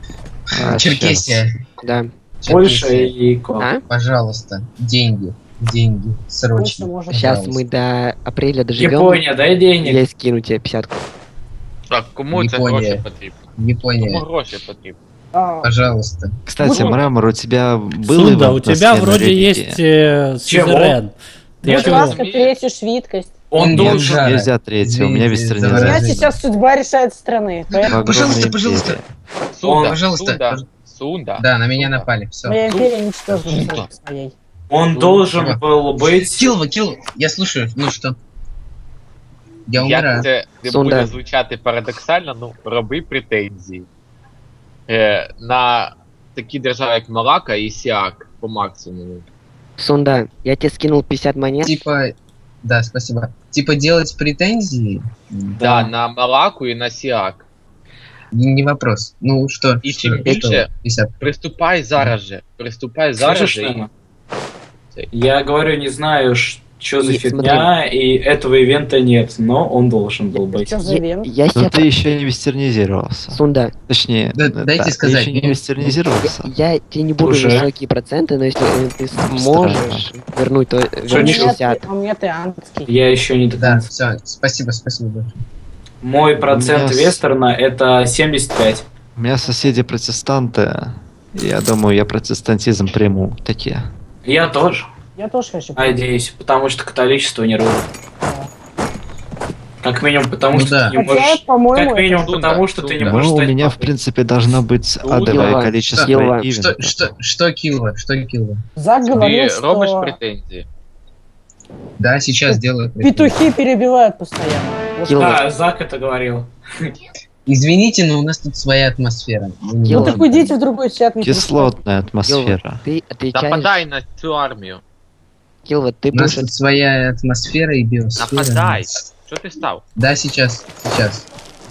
[SPEAKER 2] А,
[SPEAKER 5] Черкесия,
[SPEAKER 2] Да.
[SPEAKER 4] Польша
[SPEAKER 5] Черкесия,
[SPEAKER 4] и Коп.
[SPEAKER 2] А?
[SPEAKER 5] пожалуйста, деньги, деньги, срочно.
[SPEAKER 3] Может,
[SPEAKER 2] Сейчас
[SPEAKER 5] пожалуйста.
[SPEAKER 2] мы до апреля доживем.
[SPEAKER 4] Япония, дай денег.
[SPEAKER 2] Я скину тебе пятьдесят.
[SPEAKER 7] Так, кому це
[SPEAKER 5] Японія.
[SPEAKER 7] гроші потрібні? Кому
[SPEAKER 5] Япония,
[SPEAKER 7] гроші потрібні?
[SPEAKER 3] А,
[SPEAKER 5] пожалуйста.
[SPEAKER 6] Кстати,
[SPEAKER 3] Ну,
[SPEAKER 6] Мрамор, у тебя был
[SPEAKER 1] Сунда,
[SPEAKER 6] ивент
[SPEAKER 1] у
[SPEAKER 6] на
[SPEAKER 1] тебя
[SPEAKER 6] смену
[SPEAKER 1] вроде
[SPEAKER 6] религии?
[SPEAKER 1] есть э,
[SPEAKER 4] Чего?
[SPEAKER 1] сюзерен. Ты
[SPEAKER 4] Нет,
[SPEAKER 1] чего?
[SPEAKER 3] Ласка, третью швидкость.
[SPEAKER 4] Он
[SPEAKER 5] Нет,
[SPEAKER 4] должен...
[SPEAKER 5] Жара.
[SPEAKER 6] Нельзя третьего, у меня
[SPEAKER 5] Извините,
[SPEAKER 6] без
[SPEAKER 5] за
[SPEAKER 3] У меня
[SPEAKER 5] выражение.
[SPEAKER 3] сейчас судьба решает страны. Поэтому
[SPEAKER 6] Огромная
[SPEAKER 5] Пожалуйста,
[SPEAKER 6] империя.
[SPEAKER 5] пожалуйста.
[SPEAKER 7] Сунда,
[SPEAKER 5] пожалуйста,
[SPEAKER 7] Сунда,
[SPEAKER 5] пож-
[SPEAKER 7] Сунда.
[SPEAKER 5] Да, на меня
[SPEAKER 7] Сунда.
[SPEAKER 5] напали, все.
[SPEAKER 3] моя империя ничтожна
[SPEAKER 7] Сунда.
[SPEAKER 3] своей.
[SPEAKER 4] Он
[SPEAKER 7] Ну,
[SPEAKER 4] должен
[SPEAKER 5] давай.
[SPEAKER 4] был быть...
[SPEAKER 5] Килва, Килва, я слушаю, ну что? Я
[SPEAKER 7] Як
[SPEAKER 5] умираю.
[SPEAKER 7] це не
[SPEAKER 2] Сунда.
[SPEAKER 7] буде звучати парадоксально, ну роби претензії е, на такі держави, як Малака і Сіак по максимуму.
[SPEAKER 2] Сунда, я тебе скинул пятьдесят монет.
[SPEAKER 5] Типа, да, спасибо. Типа делать претензии?
[SPEAKER 7] Да, на Малаку і на Сіак.
[SPEAKER 5] Не, не вопрос. Ну что?
[SPEAKER 7] И
[SPEAKER 5] что-
[SPEAKER 7] чем
[SPEAKER 5] что,
[SPEAKER 7] меньше-
[SPEAKER 5] пятьдесят?
[SPEAKER 7] Приступай зараз же. Приступай зараз
[SPEAKER 4] Слышишь,
[SPEAKER 7] же. і-
[SPEAKER 4] Немо? Я говорю, не знаю, что за
[SPEAKER 2] И
[SPEAKER 4] фигня, и этого ивента нет, но он должен был быть.
[SPEAKER 3] Что за
[SPEAKER 2] Я,
[SPEAKER 3] ивент?
[SPEAKER 2] я
[SPEAKER 6] Но
[SPEAKER 2] себя...
[SPEAKER 6] ты еще не вестернизировался.
[SPEAKER 2] Сунда,
[SPEAKER 6] Точнее,
[SPEAKER 5] Да,
[SPEAKER 6] да,
[SPEAKER 5] дайте
[SPEAKER 6] ты
[SPEAKER 5] сказать,
[SPEAKER 6] еще не
[SPEAKER 5] ну,
[SPEAKER 6] вестернизировался.
[SPEAKER 2] я, я тебе не буду
[SPEAKER 4] Уже?
[SPEAKER 2] высокие проценты, но если э, ты сможешь вернуть, то верни
[SPEAKER 4] Шучу.
[SPEAKER 2] шестьдесят.
[SPEAKER 3] А у меня ты ангский.
[SPEAKER 4] Я еще не до
[SPEAKER 5] Да,
[SPEAKER 4] конца.
[SPEAKER 5] все, спасибо, спасибо большое.
[SPEAKER 4] Мой процент
[SPEAKER 6] У меня с-
[SPEAKER 4] вестерна это семьдесят пять.
[SPEAKER 6] У меня соседи протестанты. и Я думаю, я протестантизм приму такие.
[SPEAKER 4] Я тоже,
[SPEAKER 3] Я тоже хочу.
[SPEAKER 4] надеюсь, потому что католичество не рулит. Как минимум потому,
[SPEAKER 5] Ну
[SPEAKER 4] что
[SPEAKER 5] да.
[SPEAKER 4] ты не
[SPEAKER 3] Хотя,
[SPEAKER 4] можешь...
[SPEAKER 3] по-моему,
[SPEAKER 4] Как минимум
[SPEAKER 7] Сунда,
[SPEAKER 4] потому, что ты не
[SPEAKER 7] Сунда.
[SPEAKER 4] можешь
[SPEAKER 6] Ну, у
[SPEAKER 4] стать
[SPEAKER 6] меня, в
[SPEAKER 4] папой.
[SPEAKER 6] принципе, должно быть адовое
[SPEAKER 2] Килва.
[SPEAKER 6] количество
[SPEAKER 2] Килва.
[SPEAKER 5] Что,
[SPEAKER 6] ивентов.
[SPEAKER 5] что, что Килва? Что Килва?
[SPEAKER 3] Зак
[SPEAKER 7] Ти
[SPEAKER 3] говорил,
[SPEAKER 7] робиш
[SPEAKER 3] что
[SPEAKER 7] претензії?
[SPEAKER 5] Да, сейчас делаю.
[SPEAKER 3] петухи перебивают постоянно. Вот.
[SPEAKER 2] Килва.
[SPEAKER 4] Да, Зак это говорил.
[SPEAKER 5] Извините, но у нас тут своя атмосфера. Вы не
[SPEAKER 3] Ну
[SPEAKER 2] Килва.
[SPEAKER 3] так
[SPEAKER 5] можете.
[SPEAKER 3] уйдите в другой чат. не
[SPEAKER 6] Кислотная атмосфера.
[SPEAKER 2] Ты отвечаешь...
[SPEAKER 7] Нападай на цю армію.
[SPEAKER 2] Килва, ты
[SPEAKER 5] У нас
[SPEAKER 2] будешь...
[SPEAKER 5] тут своя атмосфера и биосфера.
[SPEAKER 7] Нападай. Що ти став?
[SPEAKER 5] Да, сейчас, сейчас.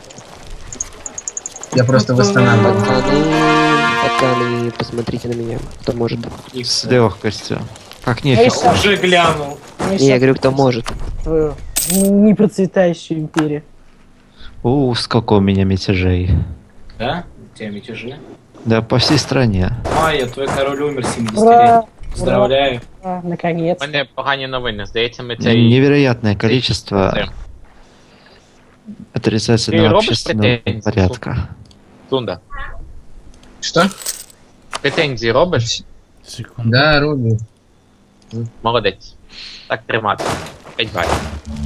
[SPEAKER 5] Я просто восстанавливаю.
[SPEAKER 2] Пацаны, пацаны, посмотрите на меня, кто может.
[SPEAKER 6] С легкостью. Как
[SPEAKER 3] Я
[SPEAKER 6] нефиг.
[SPEAKER 3] щас-
[SPEAKER 4] Уже глянул.
[SPEAKER 3] мне
[SPEAKER 2] Не, я
[SPEAKER 3] щас
[SPEAKER 2] говорю, кто может.
[SPEAKER 3] твою непроцветающую империю.
[SPEAKER 6] У, сколько у меня мятежей.
[SPEAKER 4] Да? У тебя мятежи.
[SPEAKER 6] Да, по всей стране.
[SPEAKER 4] Майя, твой король умер семьдесят
[SPEAKER 3] Ура!
[SPEAKER 4] лет. Поздравляю.
[SPEAKER 3] А, наконец.
[SPEAKER 7] У мене погані новини. Здається, ми це і...
[SPEAKER 6] Невероятное количество
[SPEAKER 7] Це.
[SPEAKER 6] отрицательного
[SPEAKER 7] Ты робишь
[SPEAKER 6] общественного
[SPEAKER 7] претензии?
[SPEAKER 6] порядка.
[SPEAKER 7] Сунда.
[SPEAKER 5] Что?
[SPEAKER 7] Претензії робиш?
[SPEAKER 1] Секунду.
[SPEAKER 5] Да, Руби.
[SPEAKER 7] Молодець. Так тримати. П'ять балів.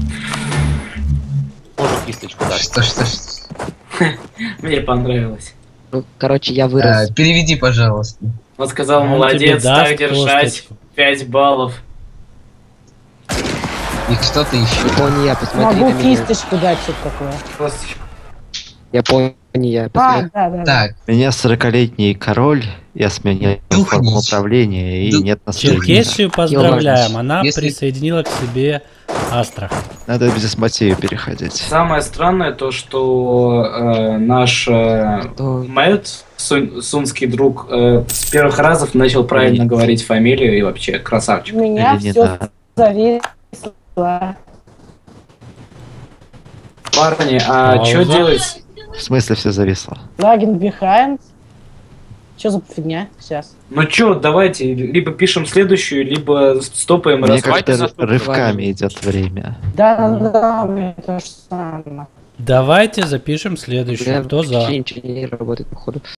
[SPEAKER 7] Можу кісточку дати.
[SPEAKER 5] Что, что, что?
[SPEAKER 4] Мне понравилось.
[SPEAKER 2] Ну, короче, я
[SPEAKER 5] А,
[SPEAKER 2] вырос.
[SPEAKER 5] переведи, пожалуйста.
[SPEAKER 4] Вот сказал,
[SPEAKER 1] Он
[SPEAKER 4] молодец,
[SPEAKER 1] тебе даст
[SPEAKER 4] так держать.
[SPEAKER 1] косточку.
[SPEAKER 4] пять баллов.
[SPEAKER 5] И что-то еще.
[SPEAKER 2] Япония, посмотри
[SPEAKER 3] Могу
[SPEAKER 2] на меня.
[SPEAKER 3] кисточку дать, что такое.
[SPEAKER 4] Просто
[SPEAKER 2] Япония,
[SPEAKER 3] А,
[SPEAKER 2] посмотри.
[SPEAKER 3] да, да, да.
[SPEAKER 5] Так,
[SPEAKER 6] У меня сорокалетний король, я сменил
[SPEAKER 5] Духнись.
[SPEAKER 6] форму управления и
[SPEAKER 5] Дух-
[SPEAKER 6] нет наследника.
[SPEAKER 1] Черкесию поздравляем, она
[SPEAKER 5] Если-
[SPEAKER 1] присоединила к себе Астрахань.
[SPEAKER 6] Надо в Десматию переходить.
[SPEAKER 4] самое странное то, что э, наш э,
[SPEAKER 2] То-
[SPEAKER 4] Мэтт, сун- сунский друг, э, с первых разов начал правильно
[SPEAKER 6] Нет.
[SPEAKER 4] говорить фамилию и вообще красавчик.
[SPEAKER 3] У меня
[SPEAKER 6] Или не
[SPEAKER 3] все
[SPEAKER 6] надо.
[SPEAKER 3] зависло.
[SPEAKER 4] Парни, а
[SPEAKER 1] Пауза.
[SPEAKER 4] что делать?
[SPEAKER 6] В смысле все зависло?
[SPEAKER 3] Lagging behind. Что за фигня сейчас?
[SPEAKER 4] Ну чё, давайте, либо пишем следующую, либо стопаем
[SPEAKER 6] Мне
[SPEAKER 4] раз.
[SPEAKER 7] Давайте
[SPEAKER 6] как-то
[SPEAKER 7] наступим.
[SPEAKER 6] рывками идет время.
[SPEAKER 3] Да, да, да, у меня то же самое.
[SPEAKER 1] Давайте запишем следующую.
[SPEAKER 2] Я
[SPEAKER 1] Кто за?
[SPEAKER 2] вообще ничего не работает, походу.